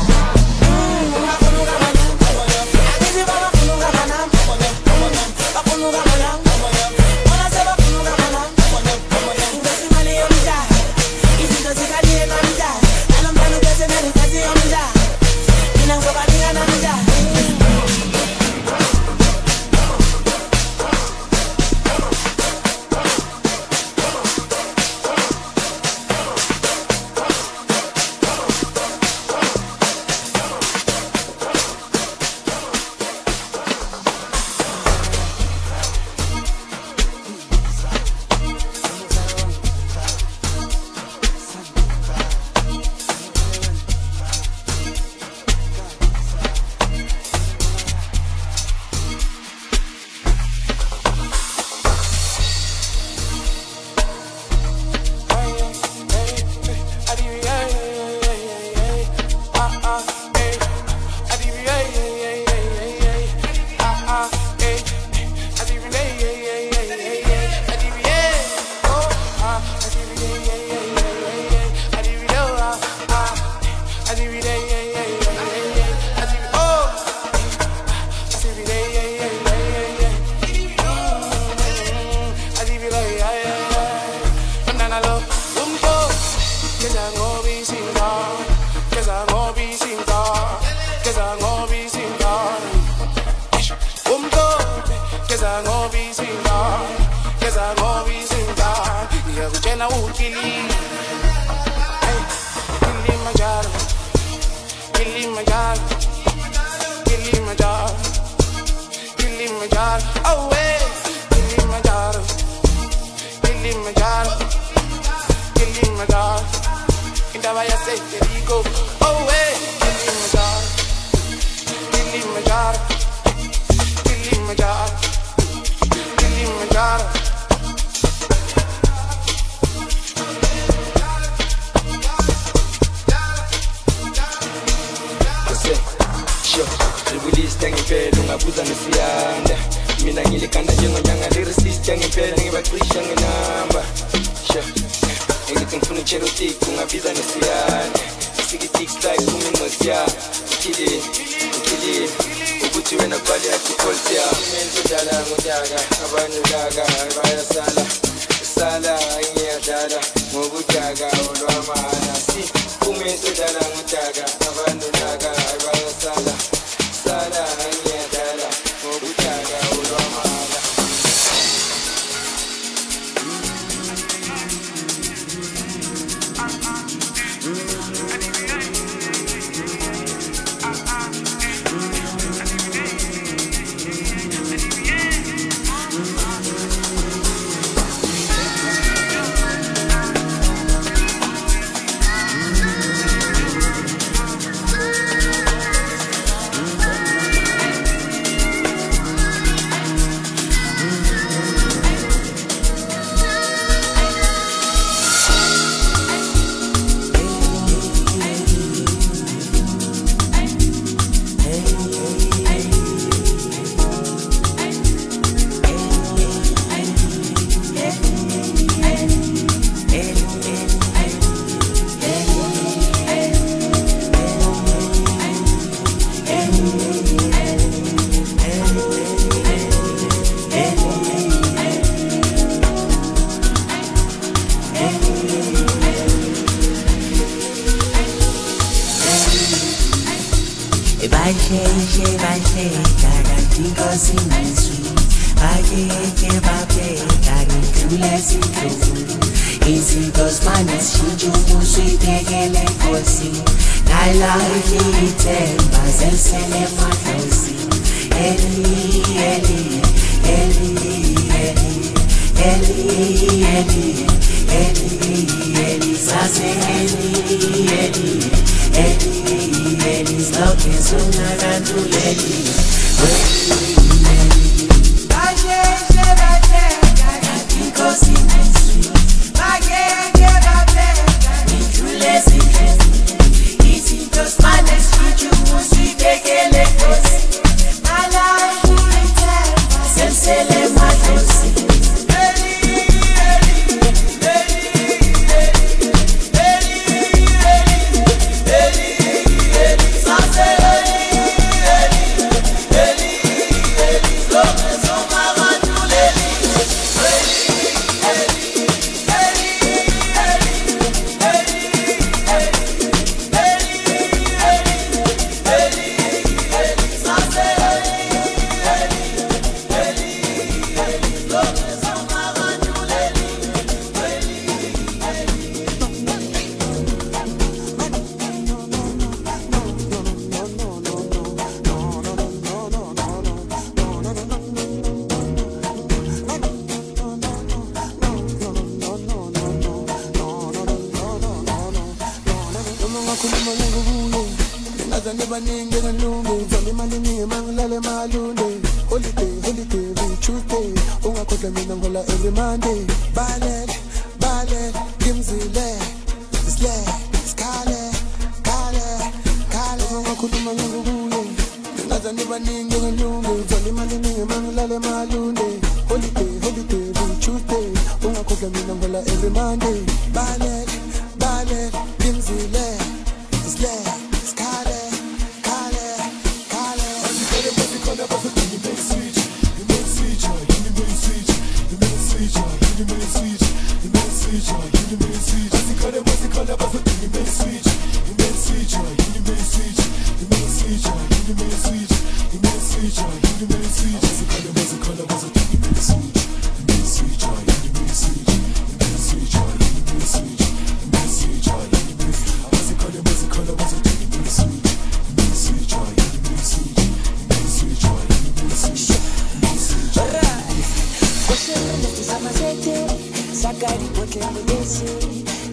Kilimanjaro, Kilimanjaro, Kilimanjaro, oh hey, Kilimanjaro, Kilimanjaro. ndaba yasejeriko. Oh hey, Kilimanjaro, Kilimanjaro, Kilimanjaro, Kilimanjaro. Ribulista ngempela ungabuza nesiyanda. Mina ngilikanda njengonyanga lyricist ngempela ngibacisha ngenamba. Ngithi ngifuna icherotic ungabiza nesiyanda. Sikitix like kuminqosya. Killing, killing. Ukuthi wena kwali yakho polisia. Imenzo dala ngonyaka abantu laka bayasala. Sala ngiyadala ngokujaka olwamana. Si kumenzo dala ngonyaka abantu laka bayasala. Sala ngiyadala ngokujaka olwamana.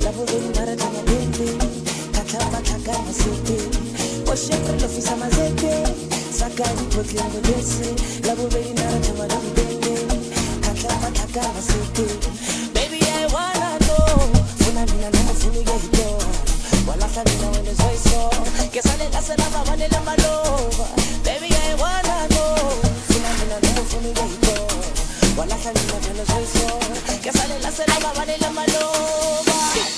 lavo vedi mare da mia bende Katama takama sete Oshekre lo fisa mazete Sakari potli ngolese Lavo vedi mare da mia bende Katama takama sete Baby I wanna know Funa mina namo funi gehito Wala sabina wende zoiso Kesale la se lava wane la malova Baby I wanna know Funa mina namo funi gehito Wala sabina wende zoiso Kesale la se lava wane la malova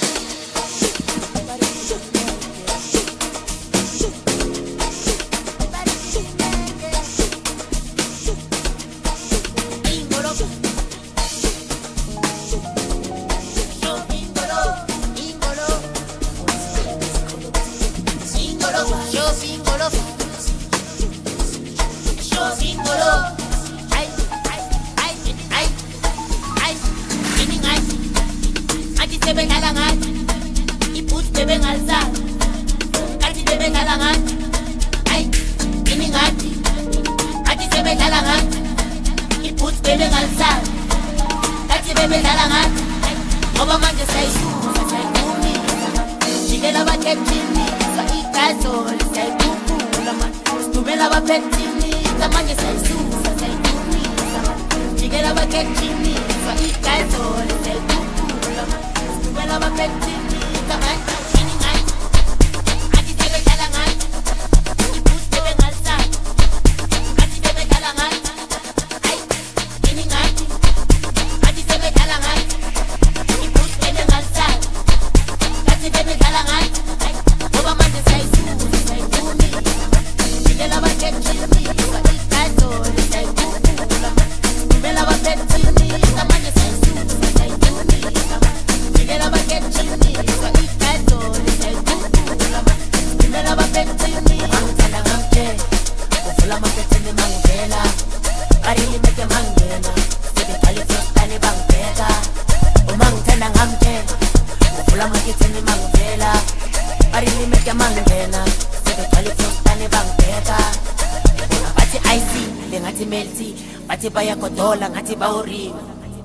Baya kodola ngati bauri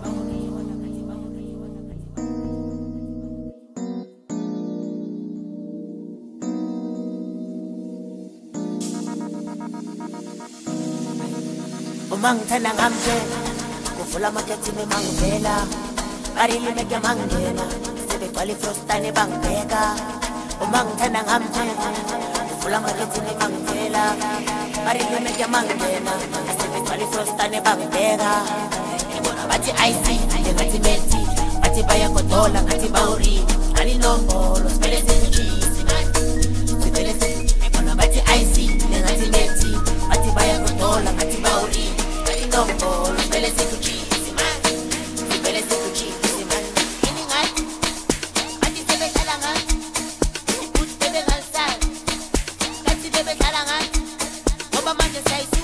Umang tana ngamje kufula maketi me mangvela arili meke mangena sebe kwali frostane bangeka Umang tana ngamje kufula maketi me mangvela arili meke mangena Bali frostane bangibeka Ngibona bathi icy ngathi melty bathi baya kodola ngathi bauri ani nombolo sipele senjisi sipele senjisi ngibona bathi icy ngathi melty bathi baya kodola ngathi bauri ani nombolo sipele senjisi sipele senjisi ini ngathi bathi sebekhala ngathi ukuthi bebe ngalsala ngathi bebe khala ngathi ngoba manje sayisuka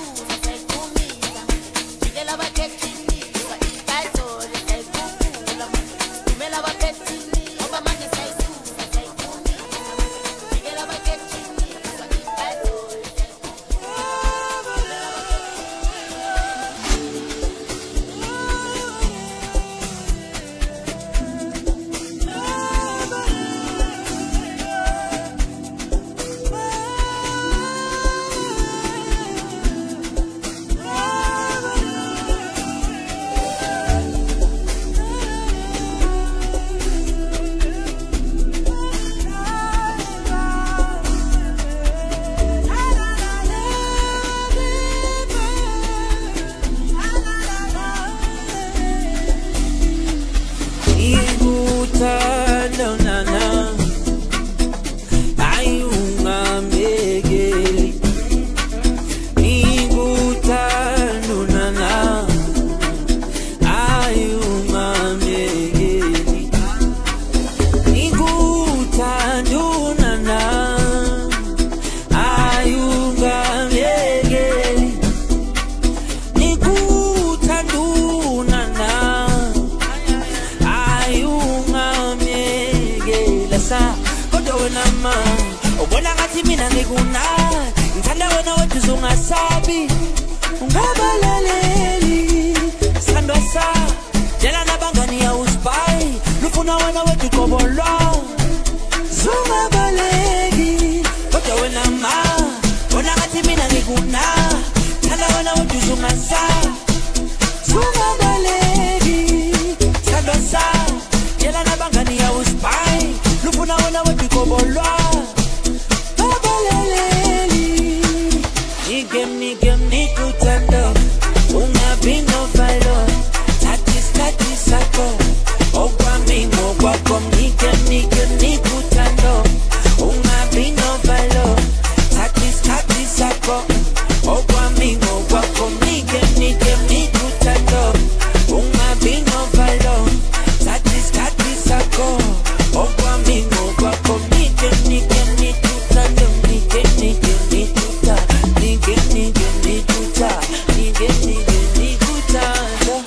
ungasabi ungabalaleli sandwa sa jela nabangani ya uspai lufuna wena wetu kobolwa Zungabaleki kodwa wena ma bona ngathi mina ngikuna thanda wena wetu zungasa Zungabaleki thando sa yela nabangani ya uspy lufuna wena wetu kobolwa Babaleleli nigem nigem nikutanda ungabi no valor tatis tatis sako Ogwa mingo kwa komnike nike nikutando ungabi no valor tatis tatis sako Ogwa mingo kwa komnike nike nikutando ungabi no valor tatis tatis sako Ogwa mingo kwa komnike nike nikutando nike nike nikuta nike nike nikuta nike nike nikutando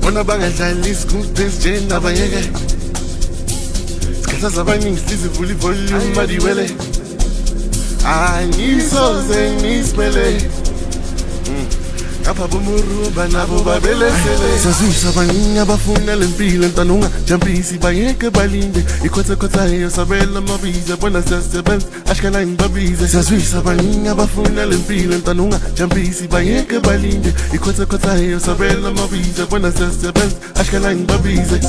bona bangadlali isigubhu ezinjeni nabayeke sikhathi abaningi sizivula ivolume madiwele angisoze ngisimele ngapha bomuruba nabo babelesele sazwisa abaningi abafuna lempilo ntanunga jampisi bayeke balinde ikhothakhothayo sabela mabiza bona siyasebenza ashkala ngibabize sazwisa abaningi abafuna lempilo ntanunga jampisi bayeke balinde ikhothakhothayo sabela mabiza bona siyasebenza ashkala ngibabize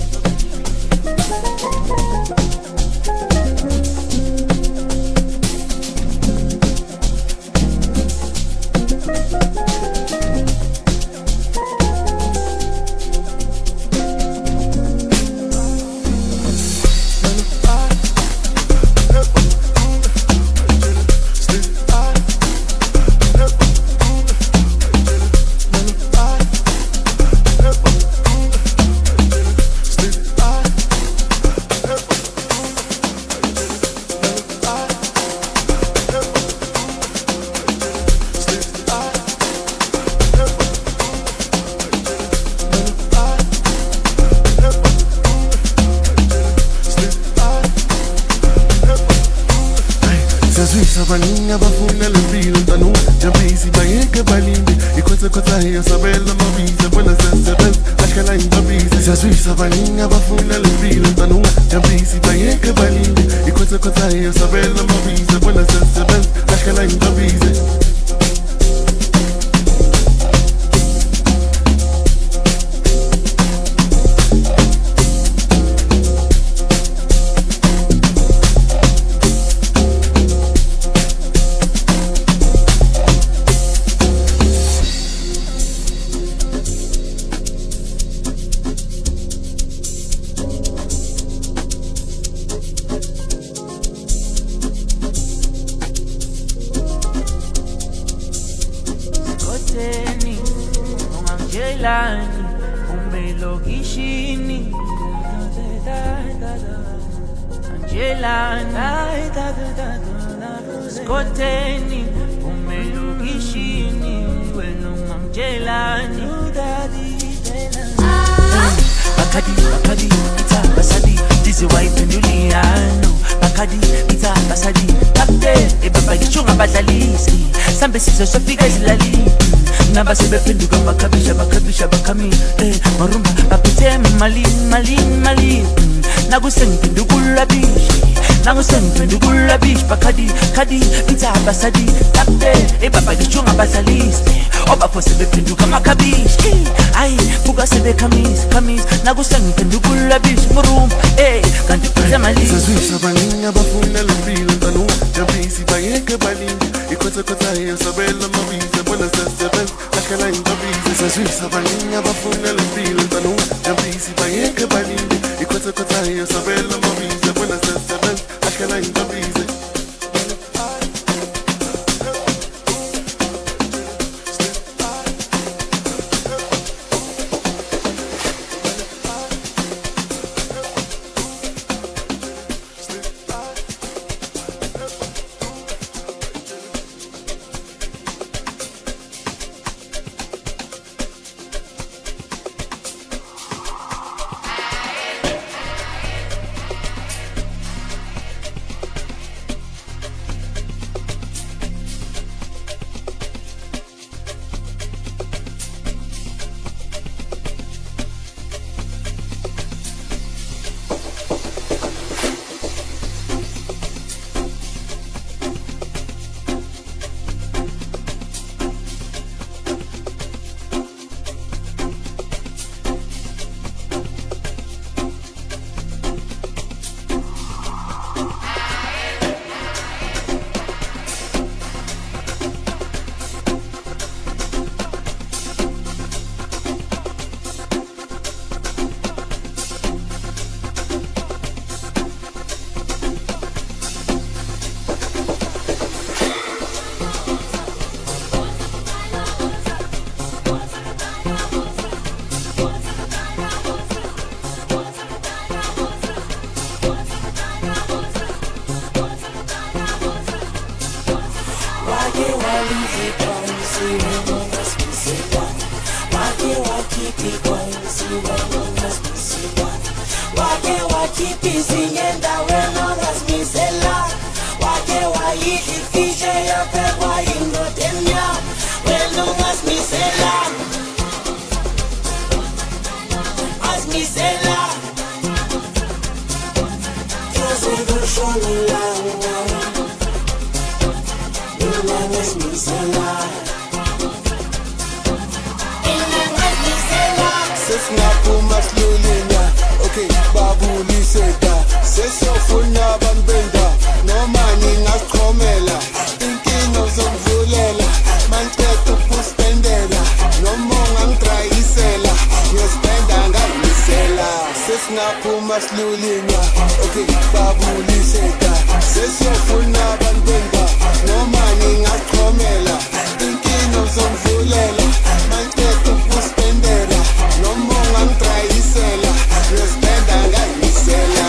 abaningi abafuna lempilo ntanunga jampisi bayeke balinde ikhothakhothayo sabela mabiza bona siyasebenza ashkala ngibabize siyazwisa abaningi abafuna lempilo ntanunga jampisi bayeke balinde ikhothakhothayo sabela mabiza bona siyasebenza ashkala ngibabize Besizwe sofika izilali naba sebephenduka bakhabisha bakhabisha bakhami eh marumba baphethe mali mali mali nakusengiphendukula bishi nakusengiphendukula bishi bakhadi khadi itsaba sadi lapte eh baba ngishunga bazaliste obafo sebephenduka makhabishi ayi buka sebekhamisa khamisa nakusengiphendukula bishi marumba eh kanti phethe mali sazwisa abaningi abafuna lempilo ntanunga jampisi bayeke balinde ikhothakhothayo sabela mabiza bona siyasebenza ashkala ngibabize sazwisa abaningi abafuna lempilo ntanunga jampisi bayeke balinde ikhothakhothayo sabela mabiza bona siyasebenza ashkala ngibabize wakipi kwenziwe nongasmisela wake wakipi zingendaweni ongasmisela wake wayidifishe yapekwa indodenya wena ongasmisela asmisela yosekushonilanga mina ngasmisela Sesinaphuma silulina okay babuliseka sesiyofuna banibenda noma ngingasichomela inkinga uzongivulela manceda ukuspendela noma ungangidrayisela ngiyospenda ngangisela sesinaphuma silulina okay babuliseka sesiyofuna banibenda noma ngingasichomela inkinga uzongivulela manceda ukuspendela noma ungangidrayisela ngiyospenda ngangisela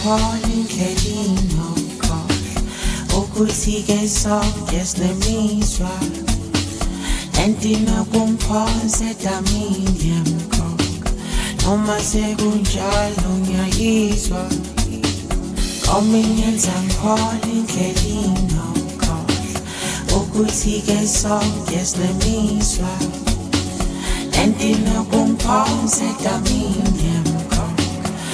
calling Kelino call. Ukuthi ke soft nemizwa. Endina kumphoze damini mkhok. Noma sekunjalo ngiyayizwa. Ominyenza calling Kelino call. Ukuthi ke soft nemizwa. Endina kumphoze damini mkhok.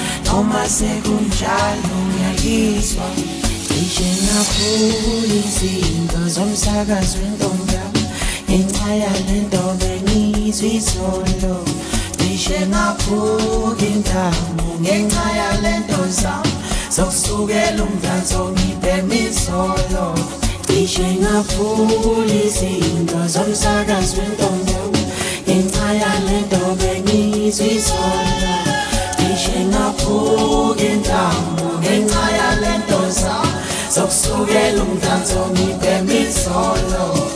Noma sekunjalo ngiyayizwa. Cishe ngaphula izinto zomsakazo wentombi yami. Ngenxa yalento bengizwa izolo. Cishe ngaphula intamo ngenxa yalento zami. Zokusukela umdanso ngibhema izolo. Cishe ngaphula izinto zomsakazo wentombi yami. Ngenxa yalento bengizwa izolo. Cishe ngaphula intamo ngenxa yalento zami. Zokusukela umdanso ngibhema izolo.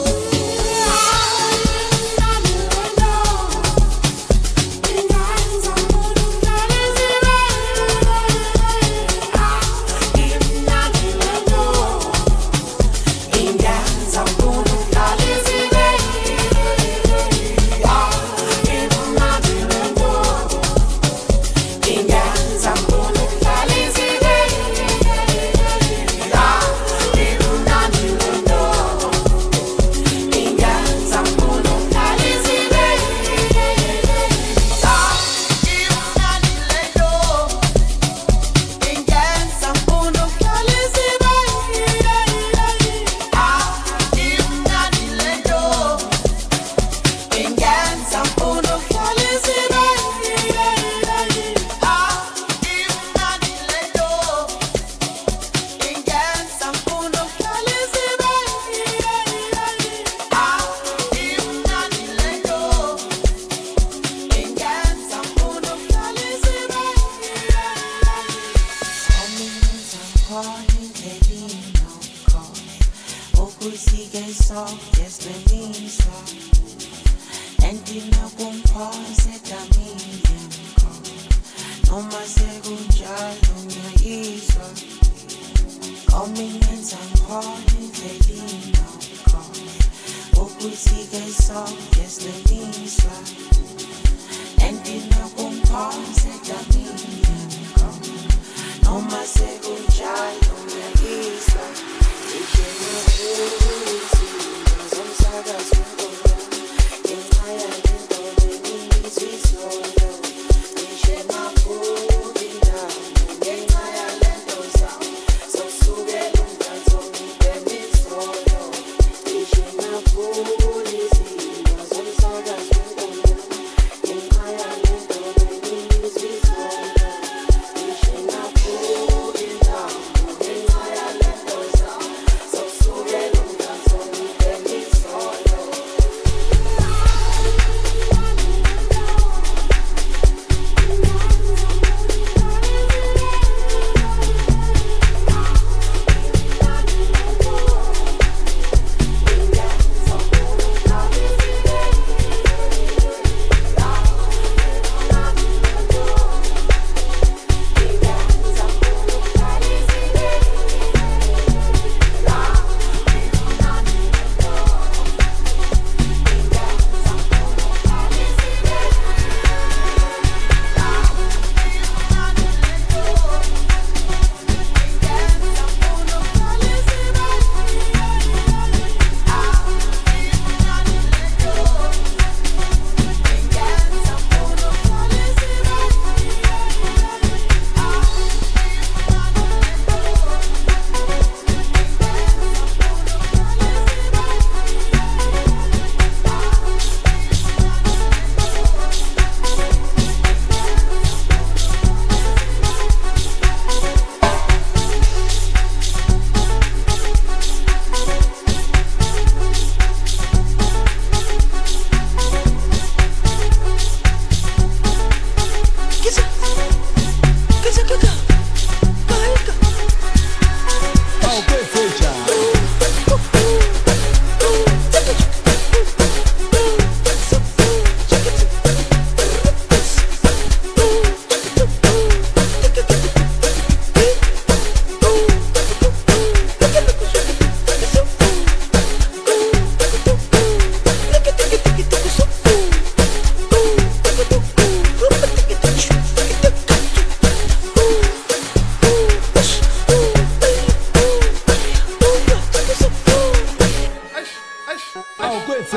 Thank you.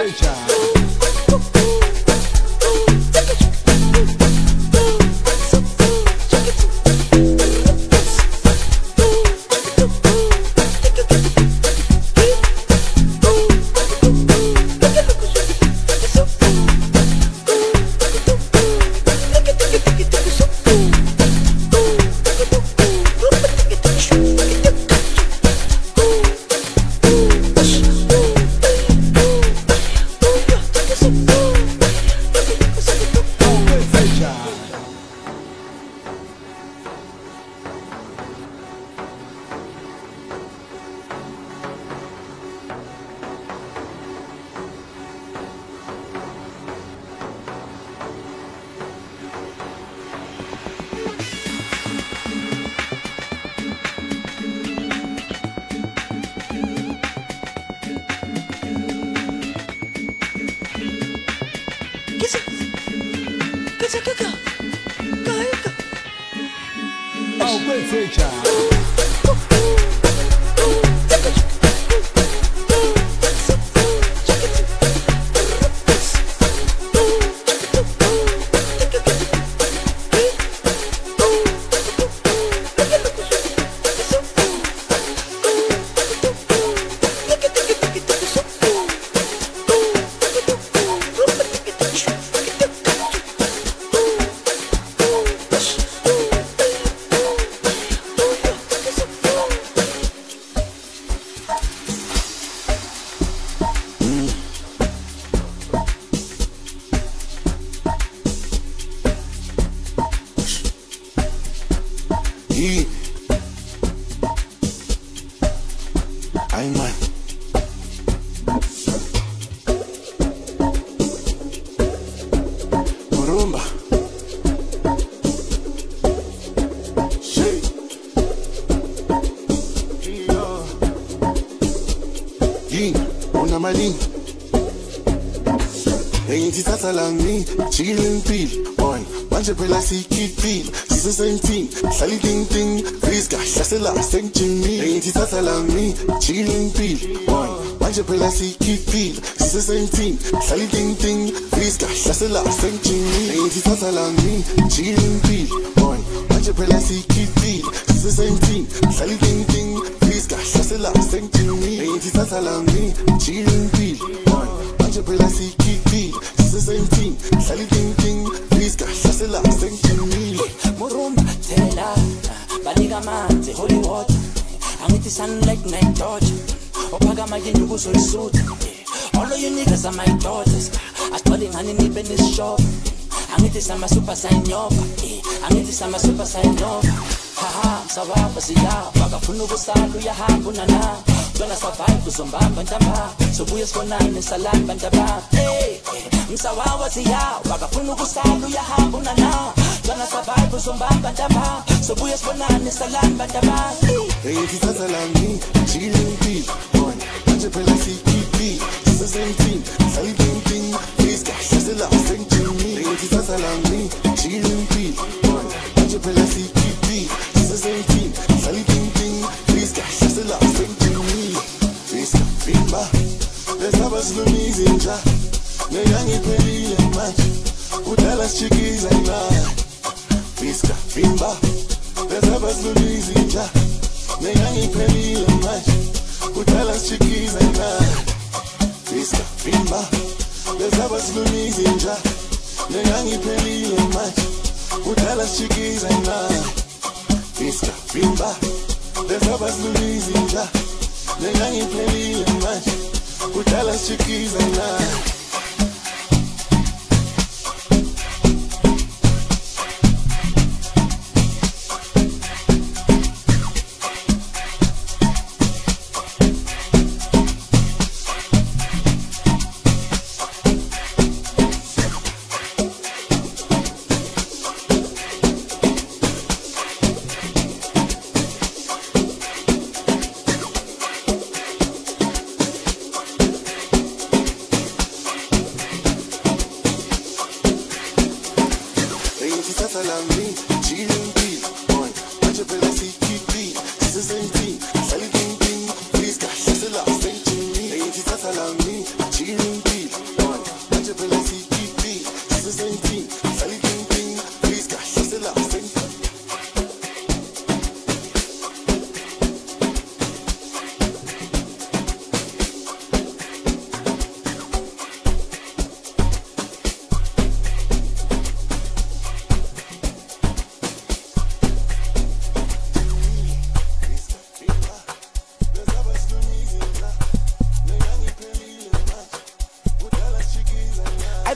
Chilling peel, boy, manje phela sikipil, sise same team, hlali ding ding, Friska, hlasela sengijimi, engithi thatha la mi, chilling peel, boy, manje phela sikipil, sise same team, hlali ding ding, Friska, hlasela sengijimi, engithi thatha la mi, chilling peel, boy, manje phela sikipil, sise same team, hlali ding ding, Friska, hlasela sengijimi, engithi thatha la mi, chilling peel, boy, manje phela sikipil, sise same team, hlali ding ding, Friska, hlasela sengijimi. Murumba tela, banika amanzi holy water, angithi sunlight night torch, ophakama yini kuzoyisuthi. All of you niggas are my daughters, asithole ngani nibe nesishopha, angithi sama super sign yoba, angithi sama super sign yoba. Haha, msawaba siya, wakafuna ukusala uyahamba unana, Gonna survive uzombamba ntamba, sobuye sibonane salamba ntaba. Hey, msawawa siya, wakafuna ukusala uyahamba unana, Gonna survive uzombamba ntamba, sobuye sibonane salamba ntaba. Engithi thatha la mi, chilling peel, boy, manje phela sikipil, sise same team, hlali ding ding, Friska, hlasela sengijimi. Engithi thatha la mi, chilling peel, boy, manje phela sikipil, sise same team, hlali ding ding, Friska, hlasela sengijimi. Friska, fimba, lesaba silumizi nja, neyangiphelile manje, udala sichikiza imali. Friska, fimba, lesaba silumizi nja, neyangiphelile manje, udala sichikiza imali. Friska, fimba, lesaba silumizi nja, neyangiphelile manje, udala sichikiza imali. Friska, fimba, lesaba silumizi nja, neyangiphelile manje, udala sichikiza imali.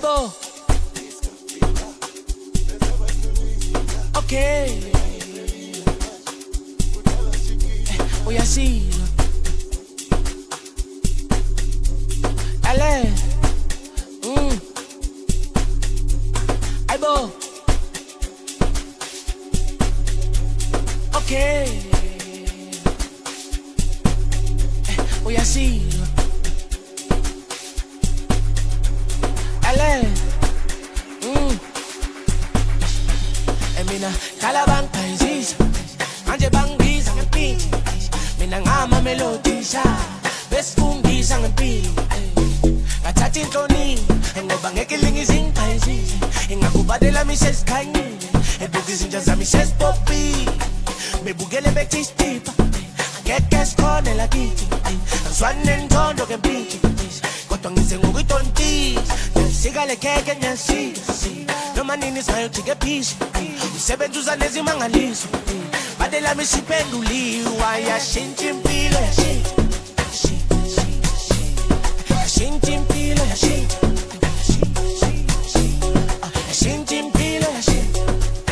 Aibo. Okay. Uyashilo. Ale. Mm. Aibo. Okay. Uyashilo. Ale. Mm. Emina kalabanga izisa. Manje bangiza ngempilo. Mina ngama melodisha. Besifundisa ngempilo. Ngathatha inhloni ngoba ngeke lingizingipha izizwe. Ingakubadela misesikhanyile. Ebuka izinja zami sesipopile. Mebukele bethi istipa. Ngeke sikhone lakithi. Angizwani nenzondo ngempilo. Kodwa ngize ngokuyidontisa. Sika le keke nyasika. Noma nini sayojika phisha. Usebenza uza nezimangaliso. Badela misipenduliwa yashintsha impilo yashintsha. Yashintsha impilo yashintsha. Yashintsha impilo yashintsha.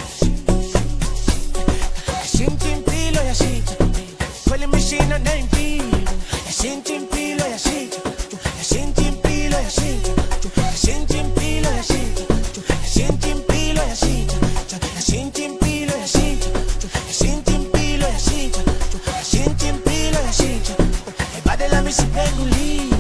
Yashintsha impilo yashintsha. Kwele imishina nempilo. Yashintsha impilo yashintsha. Yashintsha impilo yashintsha. Yashintsha impilo yashintsha. Yashintsha impilo yashintsha. Yashintsha impilo yashintsha. Yashintsha impilo yashintsha. Yashintsha impilo yashintsha. Ebadela misipenduliwa.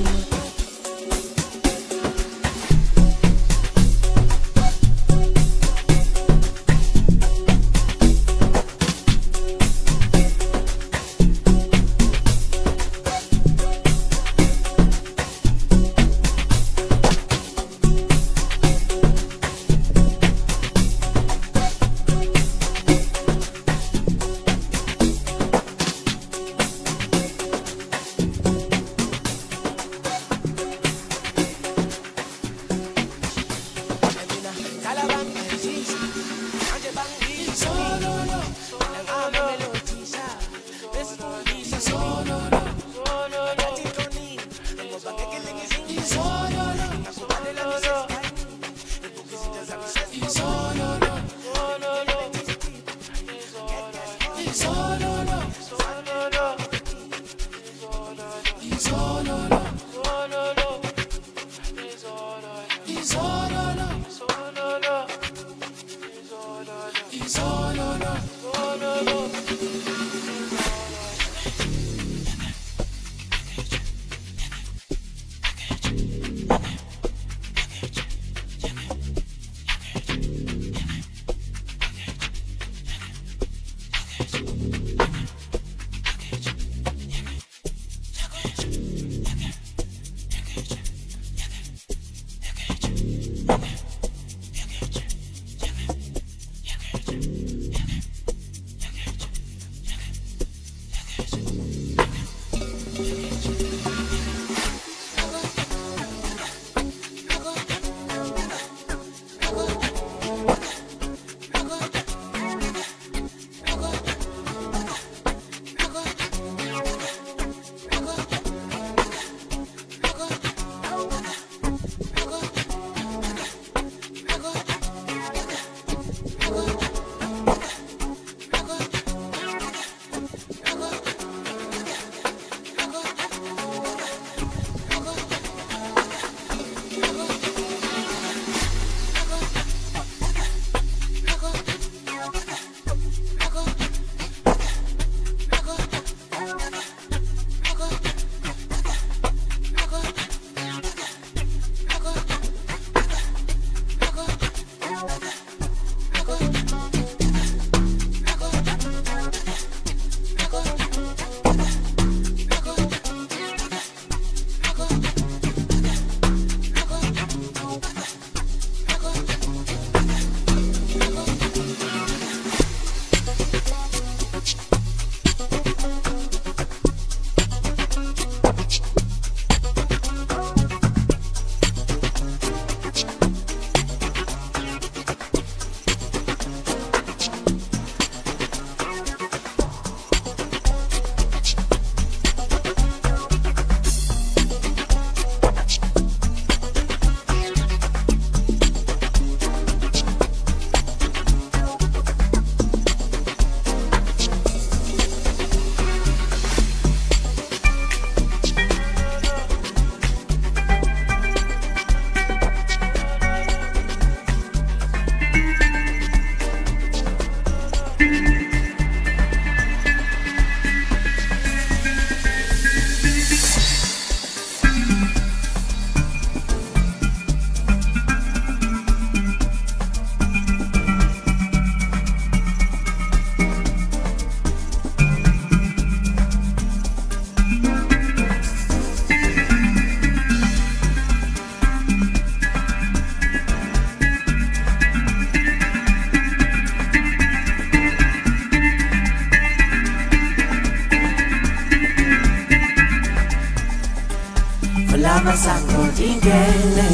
vula masango dingene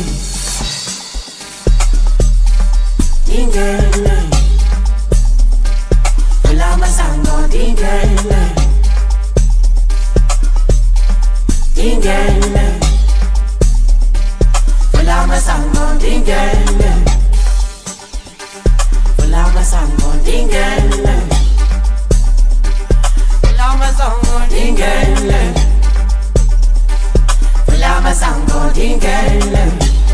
dingene vula masango dingene dingene vula masango dingene vula masango dingene vula masango dingene vula masango dingene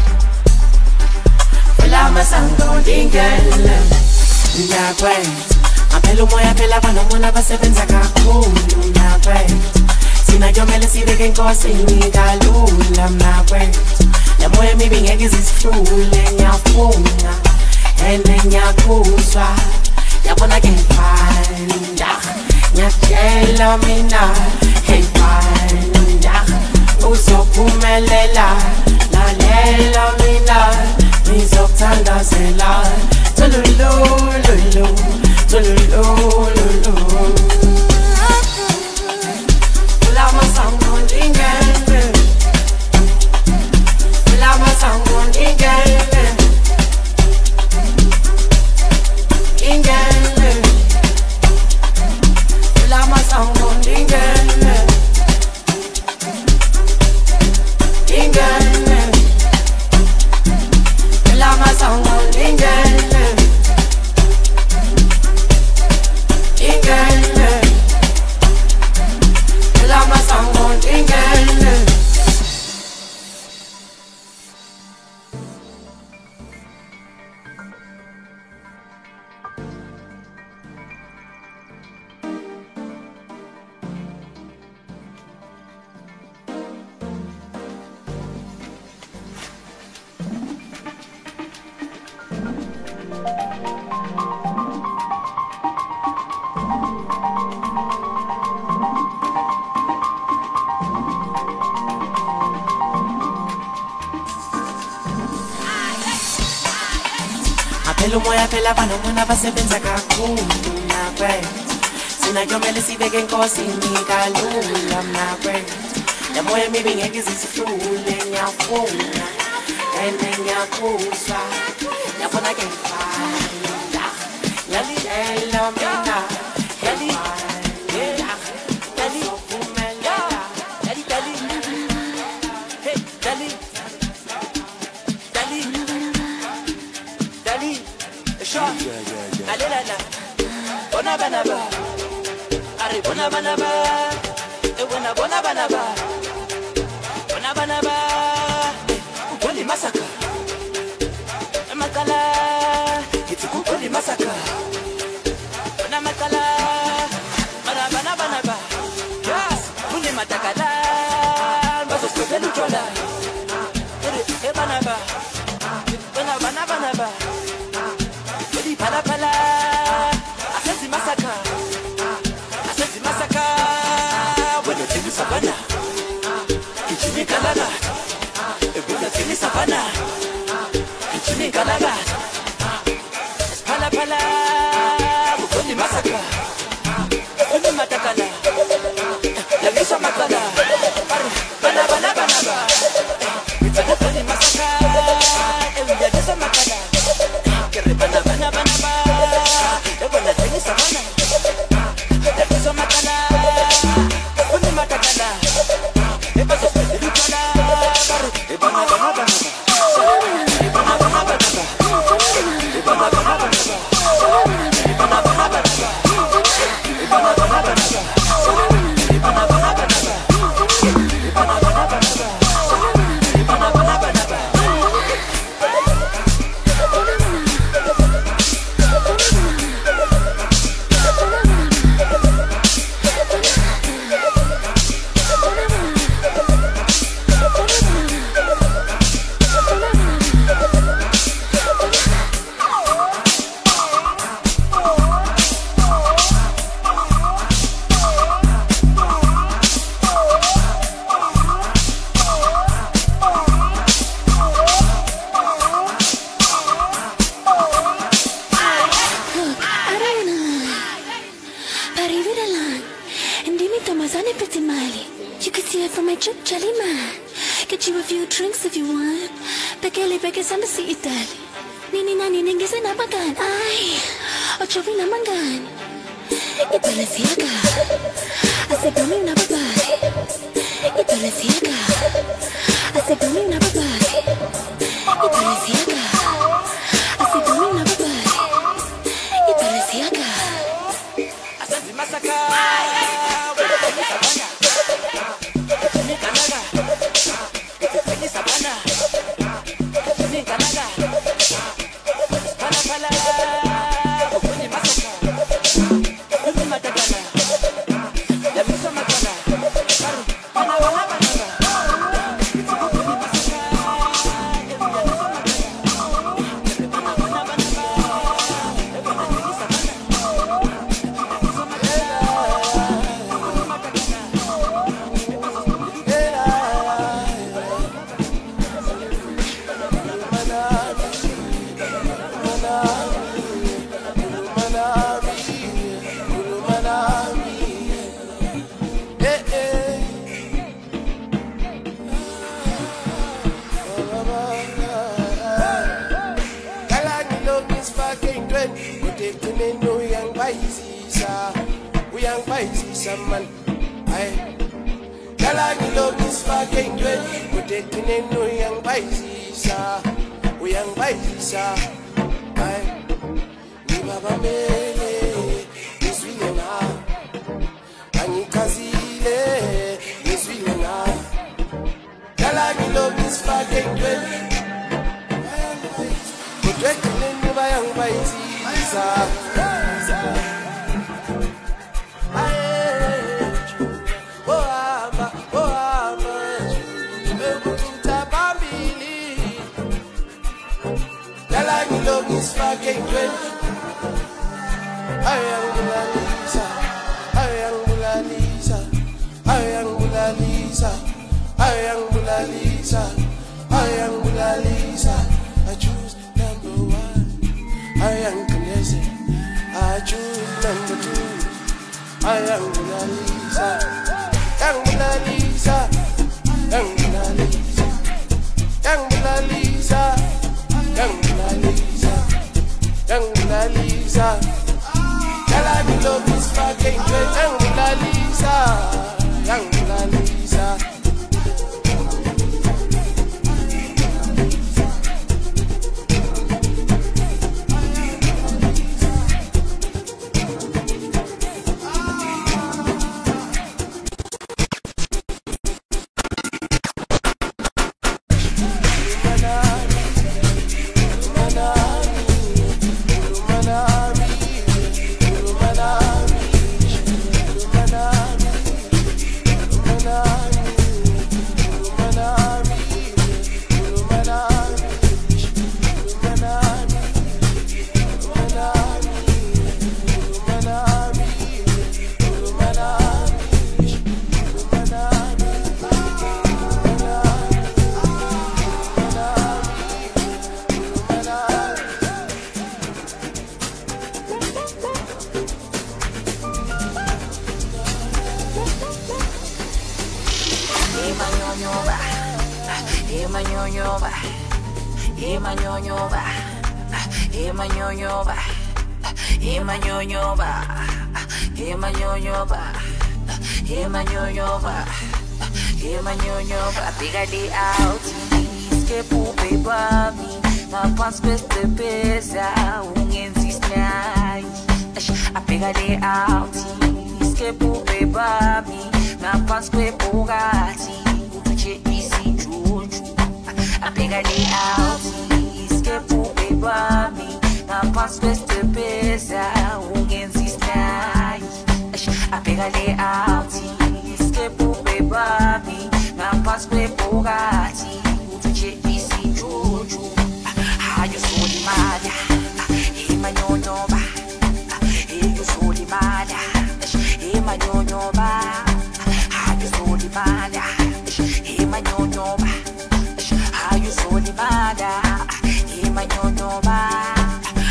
vula masango dingene nyakwethu aphela umoya phela banomona basebenza kakhulu mnakwethu thina kuyomele sibeke enkosini kalula mnakwethu le moya emibi ngeke izisihlule ngiyafuna ene ngiyakuzwa yabona ke fine ngiyakutshela mina hey fine uzophumelela lalela mina ngizokuthandazela tululululu tululululu vula masango dingene vula masango dingene dingene vula masango dingene dingene vula masango dingene dingene vula masango dingene aphela umoya phela banomona basebenza kakhulu mnakwethu thina kuyomele sibeke enkosini kalula mnakwethu le moya emibi ngeke izisihlule ngiyafuna ene ngiyakuzwa yabona ke ngifana ngiyalidela mina Bona banaba, are bona banaba, e bona bona banaba, bona banaba, ukoli masaka, makala, it's ukoli masaka, bona makala, bara bana banaba, yes, muni matakala, bazo skopelu chola, e banaba, bona bana banaba, edi pala pala. Masaka, I said Masaka, when you think Savannah, Kichini Kalaga, when you think Savannah, Kichini Kalaga, Pala Pala, Ukoni Masaka, Ukoni Matakala, Lavisa Makala, Bana Bana Banaba, it's a Ukoni Masaka, and we are just a Makala, Bana Bana Banaba. Savannah, that is a makala, only matakala, a bus of the Lucana, a banana, a banana, a banana, a banana, Tomazane Petimali. You can see it from my trip, Charlie man. Get you a few drinks if you want. Bekele beke samba si Italy. Nini nani ningise na bagan. Ay, ochovi na mangan. Ipalesiaga. Ase kami na babae. Ipalesiaga. Ase kami na babae. Ipalesiaga. Ase kami na babae. Ipalesiaga. Asanzi masaka.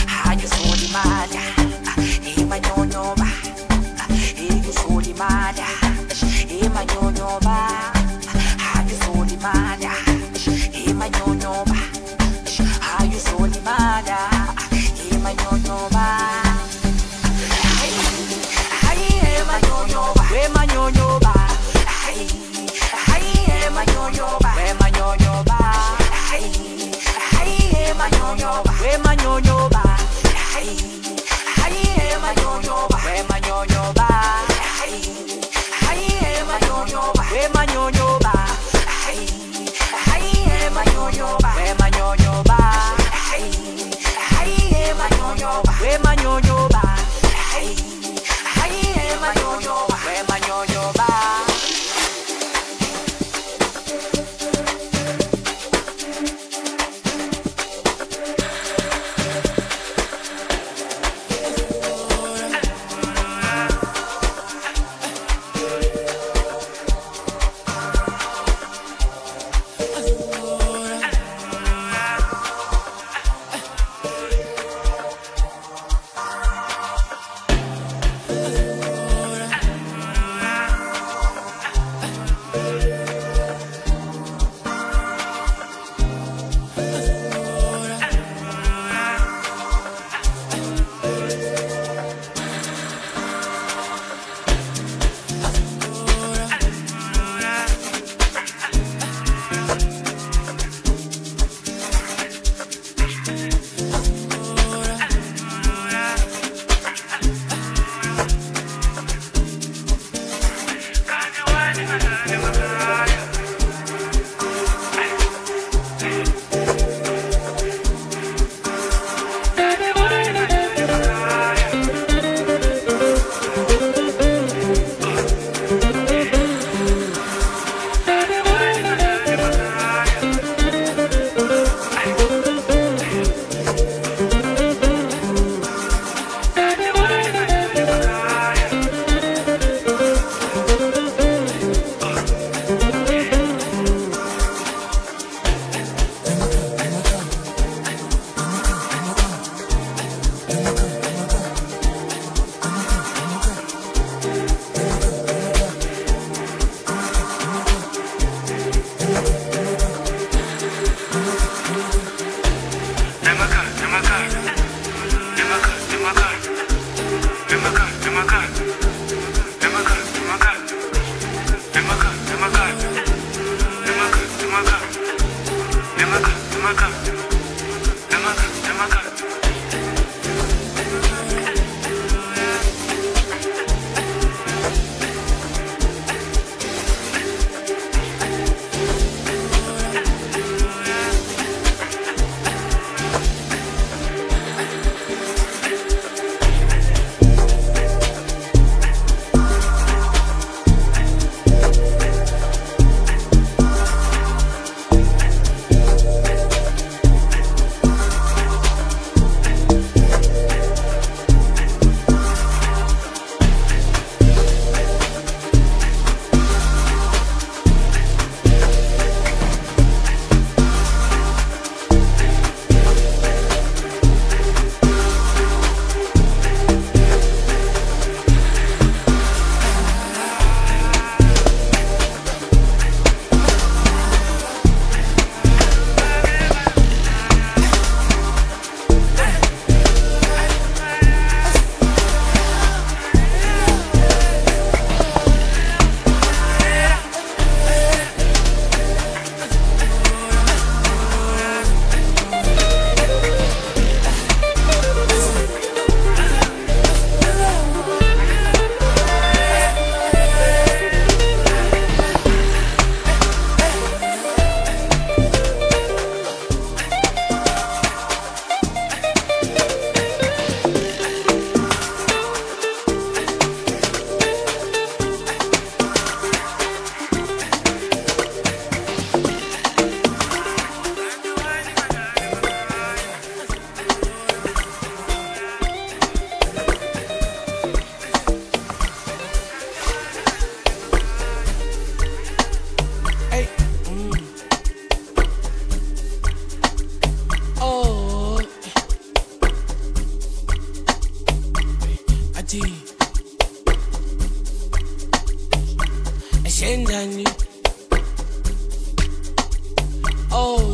Mada,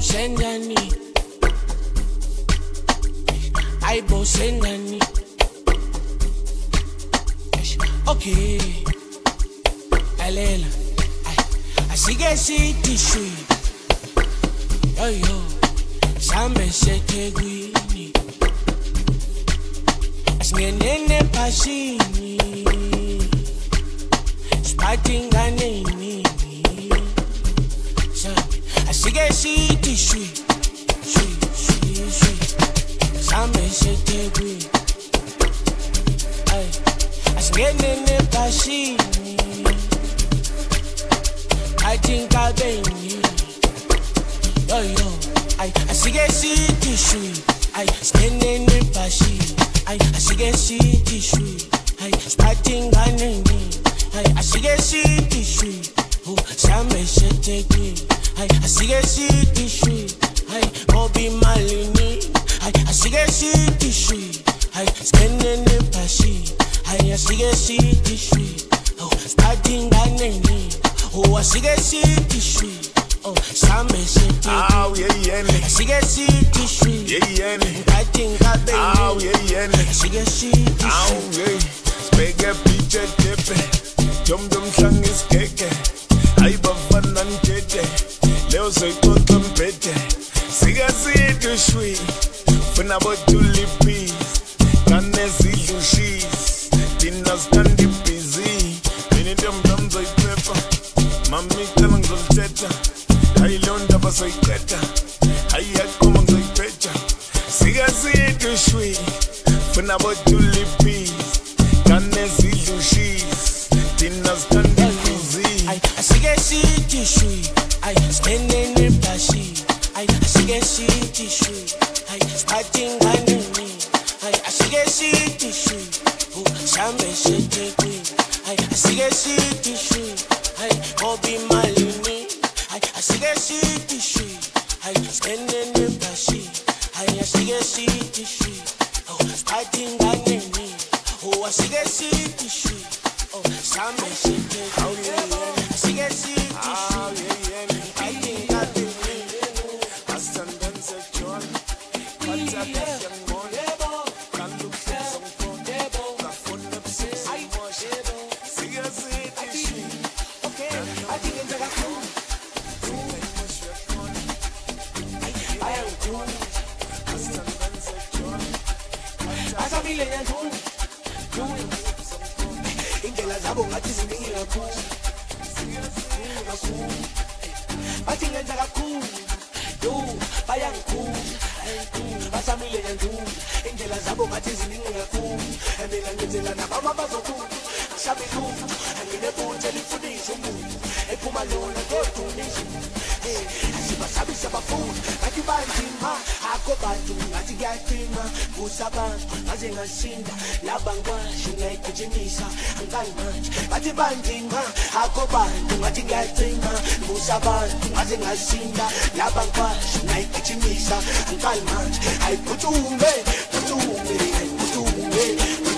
sendani Aibo sendani Okay Alela Asige city shui Yo yo Sambe sete gwini Asngenene pashini Spatinga nini Asige city shui Shui shui shui Sambe sete gwini Ay Asngenene pashini I think I'll be Yo yo I asige city shui I skenene pashi I asige city shui I starting ganeni I asige city shui Oh same shete green I asige city shui I mobi malini I asige city shui I skenene pashi I asige city shui Oh starting ganeni Oh asige city shui Oh, Sambe City. Ah, yeah, yeah. She get city street. Yeah, yeah. I think I bet. Ah, yeah, yeah. She get city. Ah, yeah. Spege piche tepe. Jom jom sang is keke. Ai bafan nan kete. Leo soy toto mpete. Siga city street. Funa botu lipis. Kane zilu shis. Tinas kandi busy. Mini dum dum soy pepa. Mami kalang zol teta. Ay londa pa soy teta. Ay como soy pecha. Siga siete shui. Funa botu lipis. Kane zilu shis. Tinas kandi busy. Ay siga siete shui. Ay skenene pashi. Ay siga siete shui. Ay starting ganeni. Ay siga siete shui. Oh Sambe shete green. Ay siga siete shui. Ay mobi malini. I see a city street. I spend in the bashi. I see a city street. Oh, starting ganeni. Oh, I see a city street. Oh, Sambe city. Oh yeah, I see a city street. Ah yeah, yeah. I think I do me. Ascendance of John. What's up, young boy? Can look for some fun. The fun of six. I see a city street. Okay, I think it's a cool. Asabile ya cool. Ingela zabo ngathi ziningi kakhulu. Bathi ngenza kakhulu. Yo, bayangikhulu. Basamile ya cool. Ingela zabo ngathi ziningi kakhulu. Mina ngenzela nabama bazokhulu. Sabe lutho, angine bonke lifundisa umuntu. Ephuma lona kodunisa. Eh, asibasabi sabafuna. Bathi banzima, akho bantu ngathi kuyaqina. Kusabantu ngaze ngasinda. Labangwasho ngayigijimisa. Angani manje. Bathi banzima, akho bantu ngathi kuyaqina. Kusabantu ngaze ngasinda. Labangwasho ngayigijimisa. Angani manje. Ayiphuthumbe, phuthume, ayiphuthumbe.